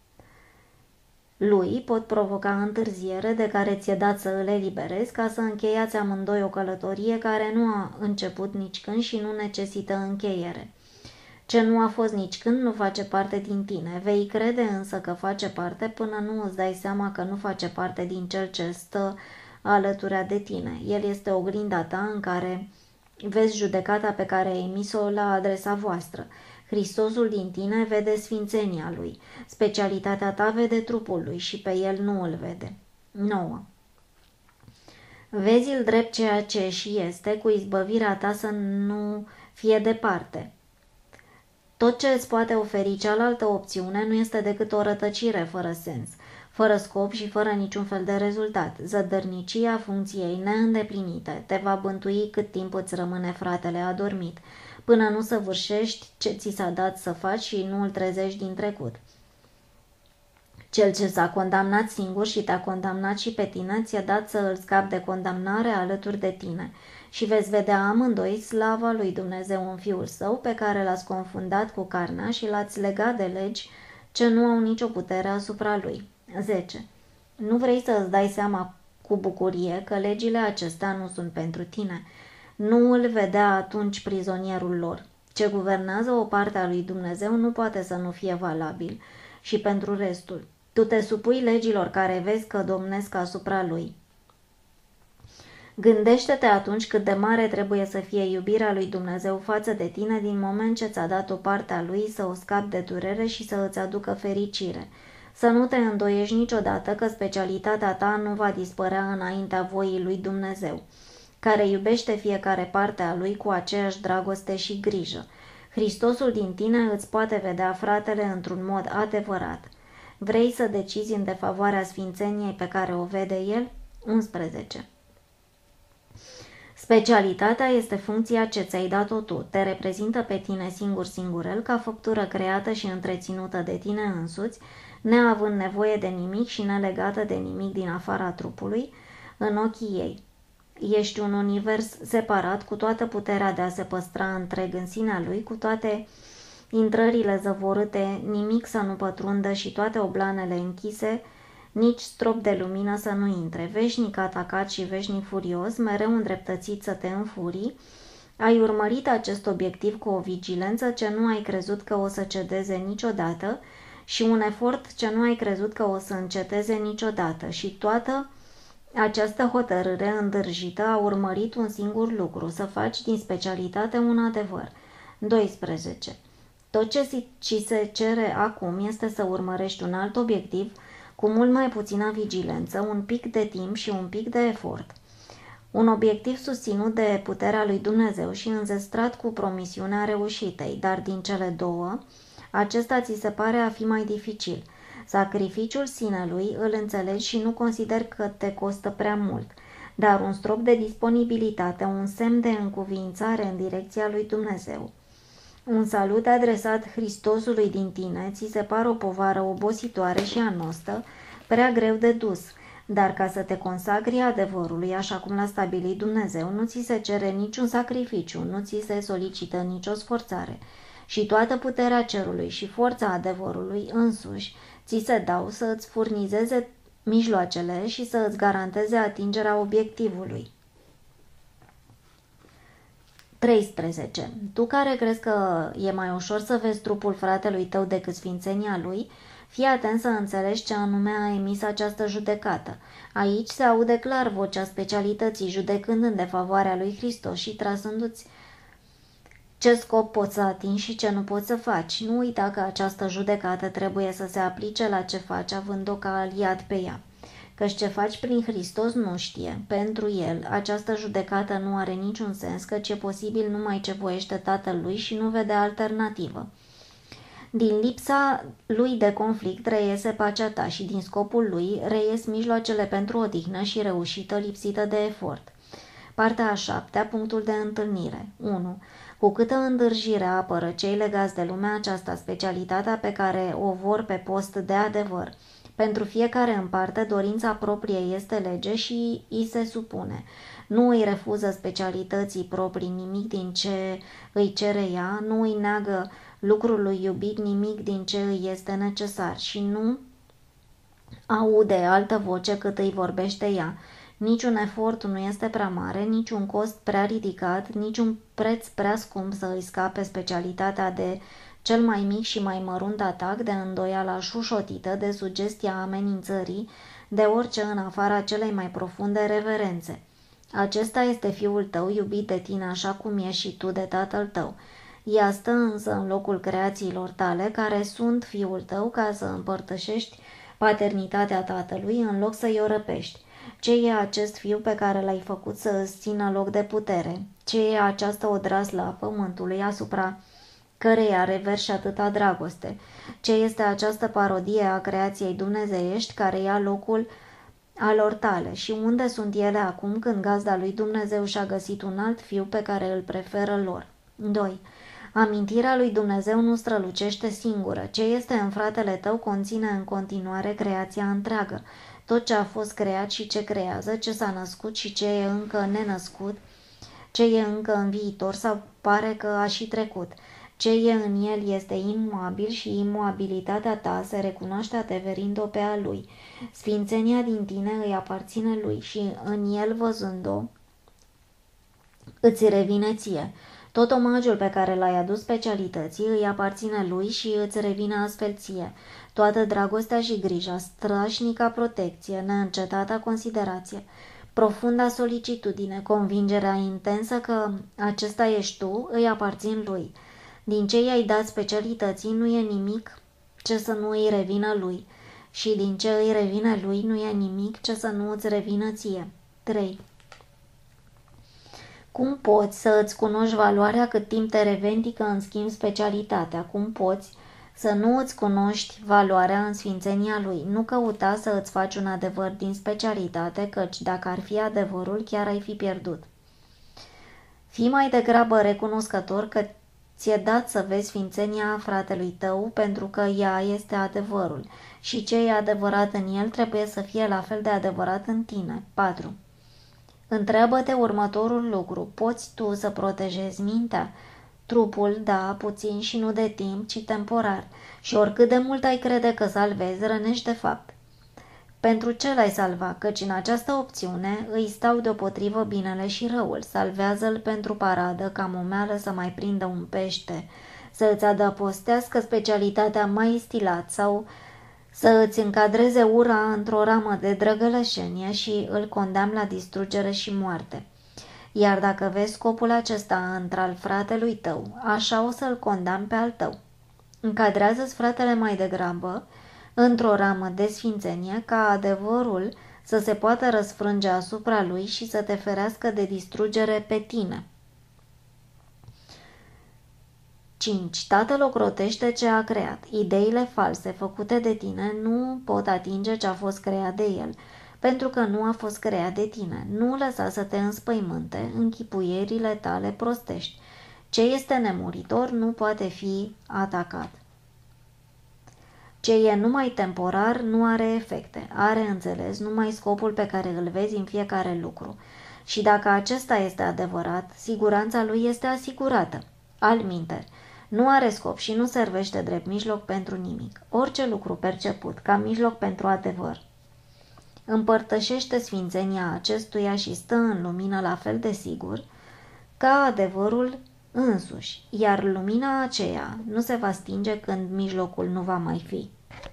lui pot provoca întârziere de care ți-e dat să îl eliberezi ca să încheiați amândoi o călătorie care nu a început nici când și nu necesită încheiere. Ce nu a fost nici când nu face parte din tine. Vei crede însă că face parte până nu îți dai seama că nu face parte din cel ce stă alăturea de tine. El este oglinda ta în care vezi judecata pe care ai emis-o la adresa voastră. Hristosul din tine vede sfințenia lui, specialitatea ta vede trupul lui și pe el nu îl vede. 9. Vezi-l drept ceea ce și este, cu izbăvirea ta să nu fie departe. Tot ce îți poate oferi cealaltă opțiune nu este decât o rătăcire fără sens, fără scop și fără niciun fel de rezultat. Zădărnicia funcției neîndeplinite te va bântui cât timp îți rămâne fratele adormit, până nu săvârșești ce ți s-a dat să faci și nu îl trezești din trecut. Cel ce s-a condamnat singur și te-a condamnat și pe tine, ți-a dat să îl scapi de condamnare alături de tine și veți vedea amândoi slava lui Dumnezeu în Fiul Său, pe care l-ați confundat cu carnea și l-ați legat de legi ce nu au nicio putere asupra lui. 10. Nu vrei să îți dai seama cu bucurie că legile acestea nu sunt pentru tine. Nu îl vedea atunci prizonierul lor. Ce guvernează o parte a lui Dumnezeu nu poate să nu fie valabil și pentru restul. Tu te supui legilor care vezi că domnesc asupra lui. Gândește-te atunci cât de mare trebuie să fie iubirea lui Dumnezeu față de tine din moment ce ți-a dat o parte a lui să o scapi de durere și să îți aducă fericire. Să nu te îndoiești niciodată că specialitatea ta nu va dispărea înaintea voii lui Dumnezeu, care iubește fiecare parte a lui cu aceeași dragoste și grijă. Hristosul din tine îți poate vedea fratele într-un mod adevărat. Vrei să decizi în defavoarea sfințeniei pe care o vede el? 11. Specialitatea este funcția ce ți-ai dat-o tu. Te reprezintă pe tine singurel ca făptură creată și întreținută de tine însuți, neavând nevoie de nimic și nelegată de nimic din afara trupului, în ochii ei. Ești un univers separat cu toată puterea de a se păstra întreg în sinea lui, cu toate intrările zăvorâte, nimic să nu pătrundă și toate oblanele închise, nici strop de lumină să nu intre, veșnic atacat și veșnic furios, mereu îndreptățit să te înfurii, ai urmărit acest obiectiv cu o vigilență ce nu ai crezut că o să cedeze niciodată și un efort ce nu ai crezut că o să înceteze niciodată și toată această hotărâre îndârjită a urmărit un singur lucru, să faci din specialitate un adevăr. 12. Tot ce ți se cere acum este să urmărești un alt obiectiv cu mult mai puțină vigilență, un pic de timp și un pic de efort. Un obiectiv susținut de puterea lui Dumnezeu și înzestrat cu promisiunea reușitei, dar din cele două, acesta ți se pare a fi mai dificil. Sacrificiul sinelui îl înțelegi și nu consideri că te costă prea mult, dar un strop de disponibilitate, un semn de încuviințare în direcția lui Dumnezeu. Un salut adresat Hristosului din tine ți se pare o povară obositoare și anostă, prea greu de dus, dar ca să te consacri adevărului așa cum l-a stabilit Dumnezeu, nu ți se cere niciun sacrificiu, nu ți se solicită nicio sforțare și toată puterea cerului și forța adevărului însuși ți se dau să îți furnizeze mijloacele și să îți garanteze atingerea obiectivului. 13. Tu care crezi că e mai ușor să vezi trupul fratelui tău decât sfințenia lui, fii atent să înțelegi ce anume a emis această judecată. Aici se aude clar vocea specialității, judecând în defavoarea lui Hristos și trasându-ți ce scop poți să atingi și ce nu poți să faci. Nu uita că această judecată trebuie să se aplice la ce faci, având-o ca aliat pe ea. Căci ce faci prin Hristos nu știe. Pentru el, această judecată nu are niciun sens, căci e posibil numai ce voiește Tatăl lui și nu vede alternativă. Din lipsa lui de conflict reiese pacea ta și din scopul lui reies mijloacele pentru odihnă și reușită lipsită de efort. Partea a 7-a, punctul de întâlnire. 1. Cu câtă îndârjire apără cei legați de lumea aceasta specialitatea pe care o vor pe post de adevăr. Pentru fiecare în parte, dorința proprie este lege și îi se supune. Nu îi refuză specialității proprii nimic din ce îi cere ea, nu îi neagă lucrul lui iubit nimic din ce îi este necesar și nu aude altă voce cât îi vorbește ea. Niciun efort nu este prea mare, niciun cost prea ridicat, niciun preț prea scump să îi scape specialitatea de cel mai mic și mai mărunt atac, de îndoiala șușotită, de sugestia amenințării, de orice în afara celei mai profunde reverențe. Acesta este fiul tău, iubit de tine așa cum ești și tu de tatăl tău. Ea stă însă în locul creațiilor tale, care sunt fiul tău, ca să împărtășești paternitatea tatălui în loc să-i o răpești. Ce e acest fiu pe care l-ai făcut să îți țină loc de putere? Ce e această odraslă a pământului asupra căreia reverși atâta dragoste? Ce este această parodie a creației dumnezeiești care ia locul alor tale? Și unde sunt ele acum când gazda lui Dumnezeu și-a găsit un alt fiu pe care îl preferă lor? 2. Amintirea lui Dumnezeu nu strălucește singură. Ce este în fratele tău conține în continuare creația întreagă. Tot ce a fost creat și ce creează, ce s-a născut și ce e încă nenăscut, ce e încă în viitor sau pare că a și trecut. Ce e în el este imuabil și imuabilitatea ta se recunoaște adeverind-o pe a lui. Sfințenia din tine îi aparține lui și în el văzând-o îți revine ție. Tot omagiul pe care l-ai adus specialității îi aparține lui și îți revine astfel ție. Toată dragostea și grija, strașnica protecție, neîncetata considerație, profunda solicitudine, convingerea intensă că acesta ești tu, îi aparțin lui. Din ce i-ai dat specialității nu e nimic ce să nu îi revină lui și din ce îi revine lui nu e nimic ce să nu îți revină ție. 3. Cum poți să îți cunoști valoarea cât timp te revendică în schimb specialitatea? Cum poți să nu îți cunoști valoarea în sfințenia lui? Nu căuta să îți faci un adevăr din specialitate, căci dacă ar fi adevărul, chiar ai fi pierdut. Fii mai degrabă recunoscător că ți-e dat să vezi sfințenia fratelui tău, pentru că ea este adevărul și ce e adevărat în el trebuie să fie la fel de adevărat în tine. 4. Întreabă-te următorul lucru. Poți tu să protejezi mintea? Trupul, da, puțin și nu de timp, ci temporar. Și oricât de mult ai crede că salvezi, rănești de fapt. Pentru ce l-ai salva? Căci în această opțiune îi stau deopotrivă binele și răul. Salvează-l pentru paradă, ca momeală să mai prindă un pește, să îți adăpostească specialitatea mai stilat sau să îți încadreze ura într-o ramă de drăgălășenie și îl condamn la distrugere și moarte. Iar dacă vezi scopul acesta într-al fratelui tău, așa o să-l condamn pe al tău. Încadrează-ți fratele mai degrabă într-o ramă de sfințenie ca adevărul să se poată răsfrânge asupra lui și să te ferească de distrugere pe tine. 5. Tatăl ocrotește ce a creat. Ideile false făcute de tine nu pot atinge ce a fost creat de el, pentru că nu a fost creat de tine. Nu lăsa să te înspăimânte închipuierile tale prostești. Ce este nemuritor nu poate fi atacat. Ce e numai temporar nu are efecte, are înțeles numai scopul pe care îl vezi în fiecare lucru. Și dacă acesta este adevărat, siguranța lui este asigurată. Alminteri, nu are scop și nu servește drept mijloc pentru nimic. Orice lucru perceput ca mijloc pentru adevăr împărtășește sfințenia acestuia și stă în lumină la fel de sigur ca adevărul însuși, iar lumina aceea nu se va stinge când mijlocul nu va mai fi.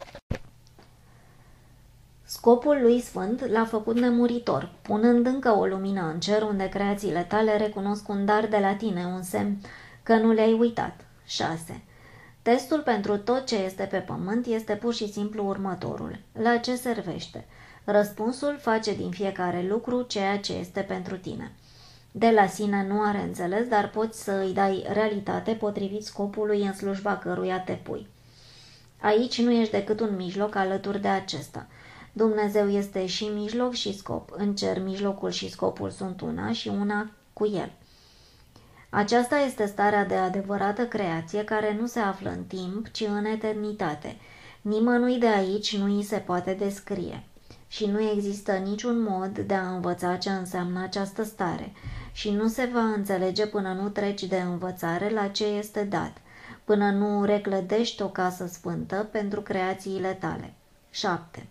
Scopul lui sfânt l-a făcut nemuritor, punând încă o lumină în cer unde creațiile tale recunosc un dar de la tine, un semn că nu le-ai uitat. 6. Testul pentru tot ce este pe pământ este pur și simplu următorul. La ce servește? Răspunsul face din fiecare lucru ceea ce este pentru tine. De la sine nu are înțeles, dar poți să îi dai realitate potrivit scopului în slujba căruia te pui. Aici nu ești decât un mijloc alături de acesta. Dumnezeu este și mijloc și scop. În cer mijlocul și scopul sunt una și una cu el. Aceasta este starea de adevărată creație care nu se află în timp, ci în eternitate. Nimănui de aici nu îi se poate descrie. Și nu există niciun mod de a învăța ce înseamnă această stare și nu se va înțelege până nu treci de învățare la ce este dat, până nu reclădești o casă sfântă pentru creațiile tale. 7.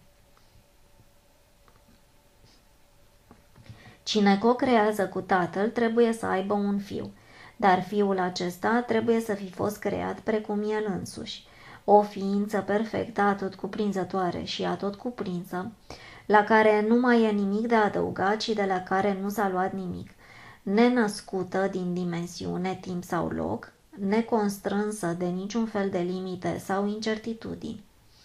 Cine co-creează cu tatăl trebuie să aibă un fiu, dar fiul acesta trebuie să fi fost creat precum el însuși, o ființă perfectă, atot cuprinzătoare și atot cuprinsă, la care nu mai e nimic de adăugat și de la care nu s-a luat nimic, nenăscută din dimensiune, timp sau loc, neconstrânsă de niciun fel de limite sau incertitudini.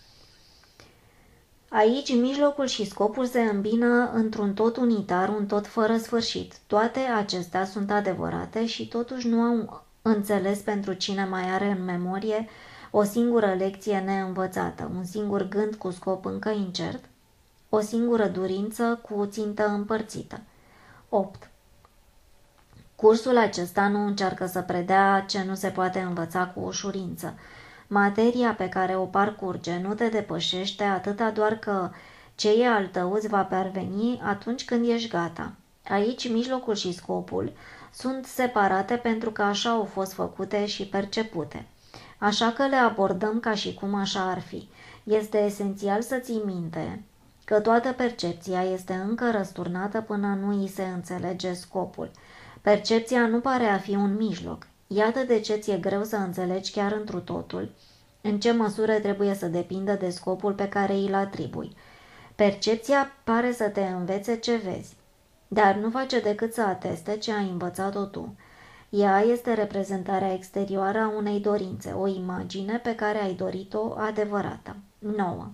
Aici mijlocul și scopul se îmbină într-un tot unitar, un tot fără sfârșit. Toate acestea sunt adevărate și totuși nu au înțeles pentru cine mai are în memorie o singură lecție neînvățată, un singur gând cu scop încă incert, o singură dorință cu țintă împărțită. 8. Cursul acesta nu încearcă să predea ce nu se poate învăța cu ușurință. Materia pe care o parcurge nu te depășește atâta doar că ce e al tău îți va parveni atunci când ești gata. Aici mijlocul și scopul sunt separate pentru că așa au fost făcute și percepute. Așa că le abordăm ca și cum așa ar fi. Este esențial să ții minte că toată percepția este încă răsturnată până nu îi se înțelege scopul. Percepția nu pare a fi un mijloc. Iată de ce ți-e greu să înțelegi chiar întru totul în ce măsură trebuie să depindă de scopul pe care îl atribui. Percepția pare să te învețe ce vezi, dar nu face decât să ateste ce ai învățat-o tu. Ea este reprezentarea exterioară a unei dorințe, o imagine pe care ai dorit-o adevărată. 9.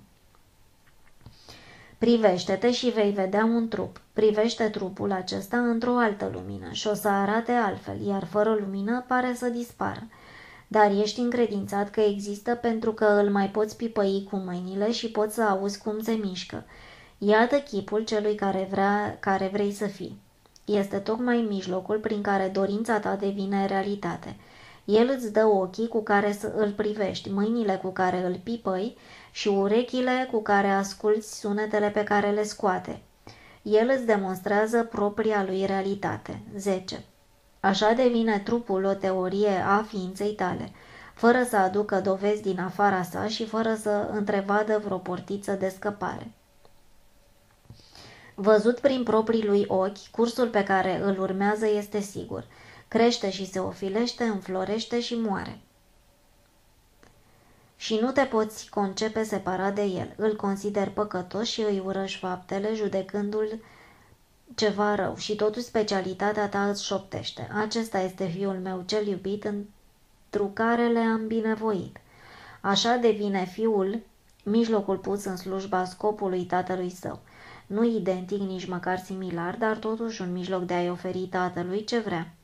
Privește-te și vei vedea un trup. Privește trupul acesta într-o altă lumină și o să arate altfel, iar fără lumină pare să dispară. Dar ești încredințat că există pentru că îl mai poți pipăi cu mâinile și poți să auzi cum se mișcă. Iată chipul celui care vrei să fii. Este tocmai mijlocul prin care dorința ta devine realitate. El îți dă ochii cu care să îl privești, mâinile cu care îl pipăi și urechile cu care asculți sunetele pe care le scoate. El îți demonstrează propria lui realitate. 10. Așa devine trupul o teorie a ființei tale, fără să aducă dovezi din afara sa și fără să întrevadă vreo portiță de scăpare. Văzut prin proprii lui ochi, cursul pe care îl urmează este sigur. Crește și se ofilește, înflorește și moare. Și nu te poți concepe separat de el. Îl consideri păcătos și îi urăști faptele, judecându-l ceva rău și totuși specialitatea ta îți șoptește. Acesta este fiul meu cel iubit, întru care le-am binevoit. Așa devine fiul mijlocul pus în slujba scopului tatălui său. Nu identic, nici măcar similar, dar totuși un mijloc de a-i oferi tatălui ce vrea.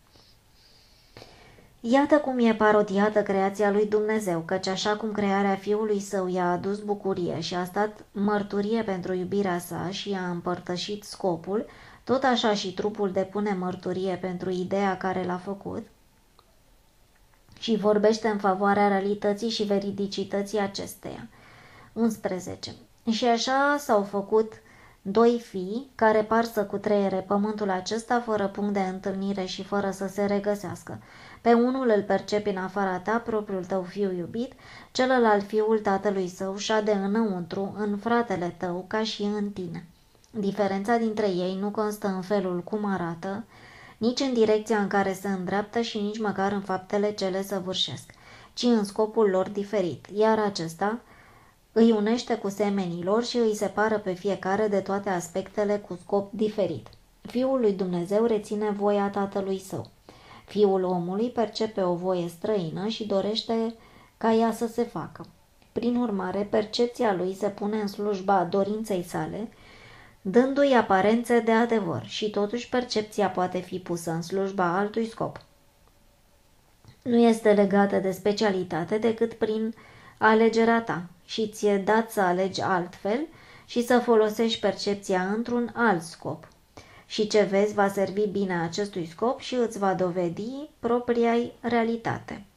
Iată cum e parodiată creația lui Dumnezeu, căci așa cum crearea fiului său i-a adus bucurie și a stat mărturie pentru iubirea sa și i-a împărtășit scopul, tot așa și trupul depune mărturie pentru ideea care l-a făcut și vorbește în favoarea realității și veridicității acesteia. 11. Și așa s-au făcut doi fii care par să cutreiere pământul acesta fără punct de întâlnire și fără să se regăsească. Pe unul îl percepi în afara ta, propriul tău fiu iubit, celălalt fiul tatălui său șade înăuntru, în fratele tău, ca și în tine. Diferența dintre ei nu constă în felul cum arată, nici în direcția în care se îndreaptă și nici măcar în faptele ce le săvârșesc, ci în scopul lor diferit, iar acesta îi unește cu semenii lor și îi separă pe fiecare de toate aspectele cu scop diferit. Fiul lui Dumnezeu reține voia tatălui său. Fiul omului percepe o voie străină și dorește ca ea să se facă. Prin urmare, percepția lui se pune în slujba dorinței sale, dându-i aparențe de adevăr, și totuși percepția poate fi pusă în slujba altui scop. Nu este legată de specialitate decât prin alegerea ta și ți-e dat să alegi altfel și să folosești percepția într-un alt scop. Și ce vezi va servi bine acestui scop și îți va dovedi propria realitate.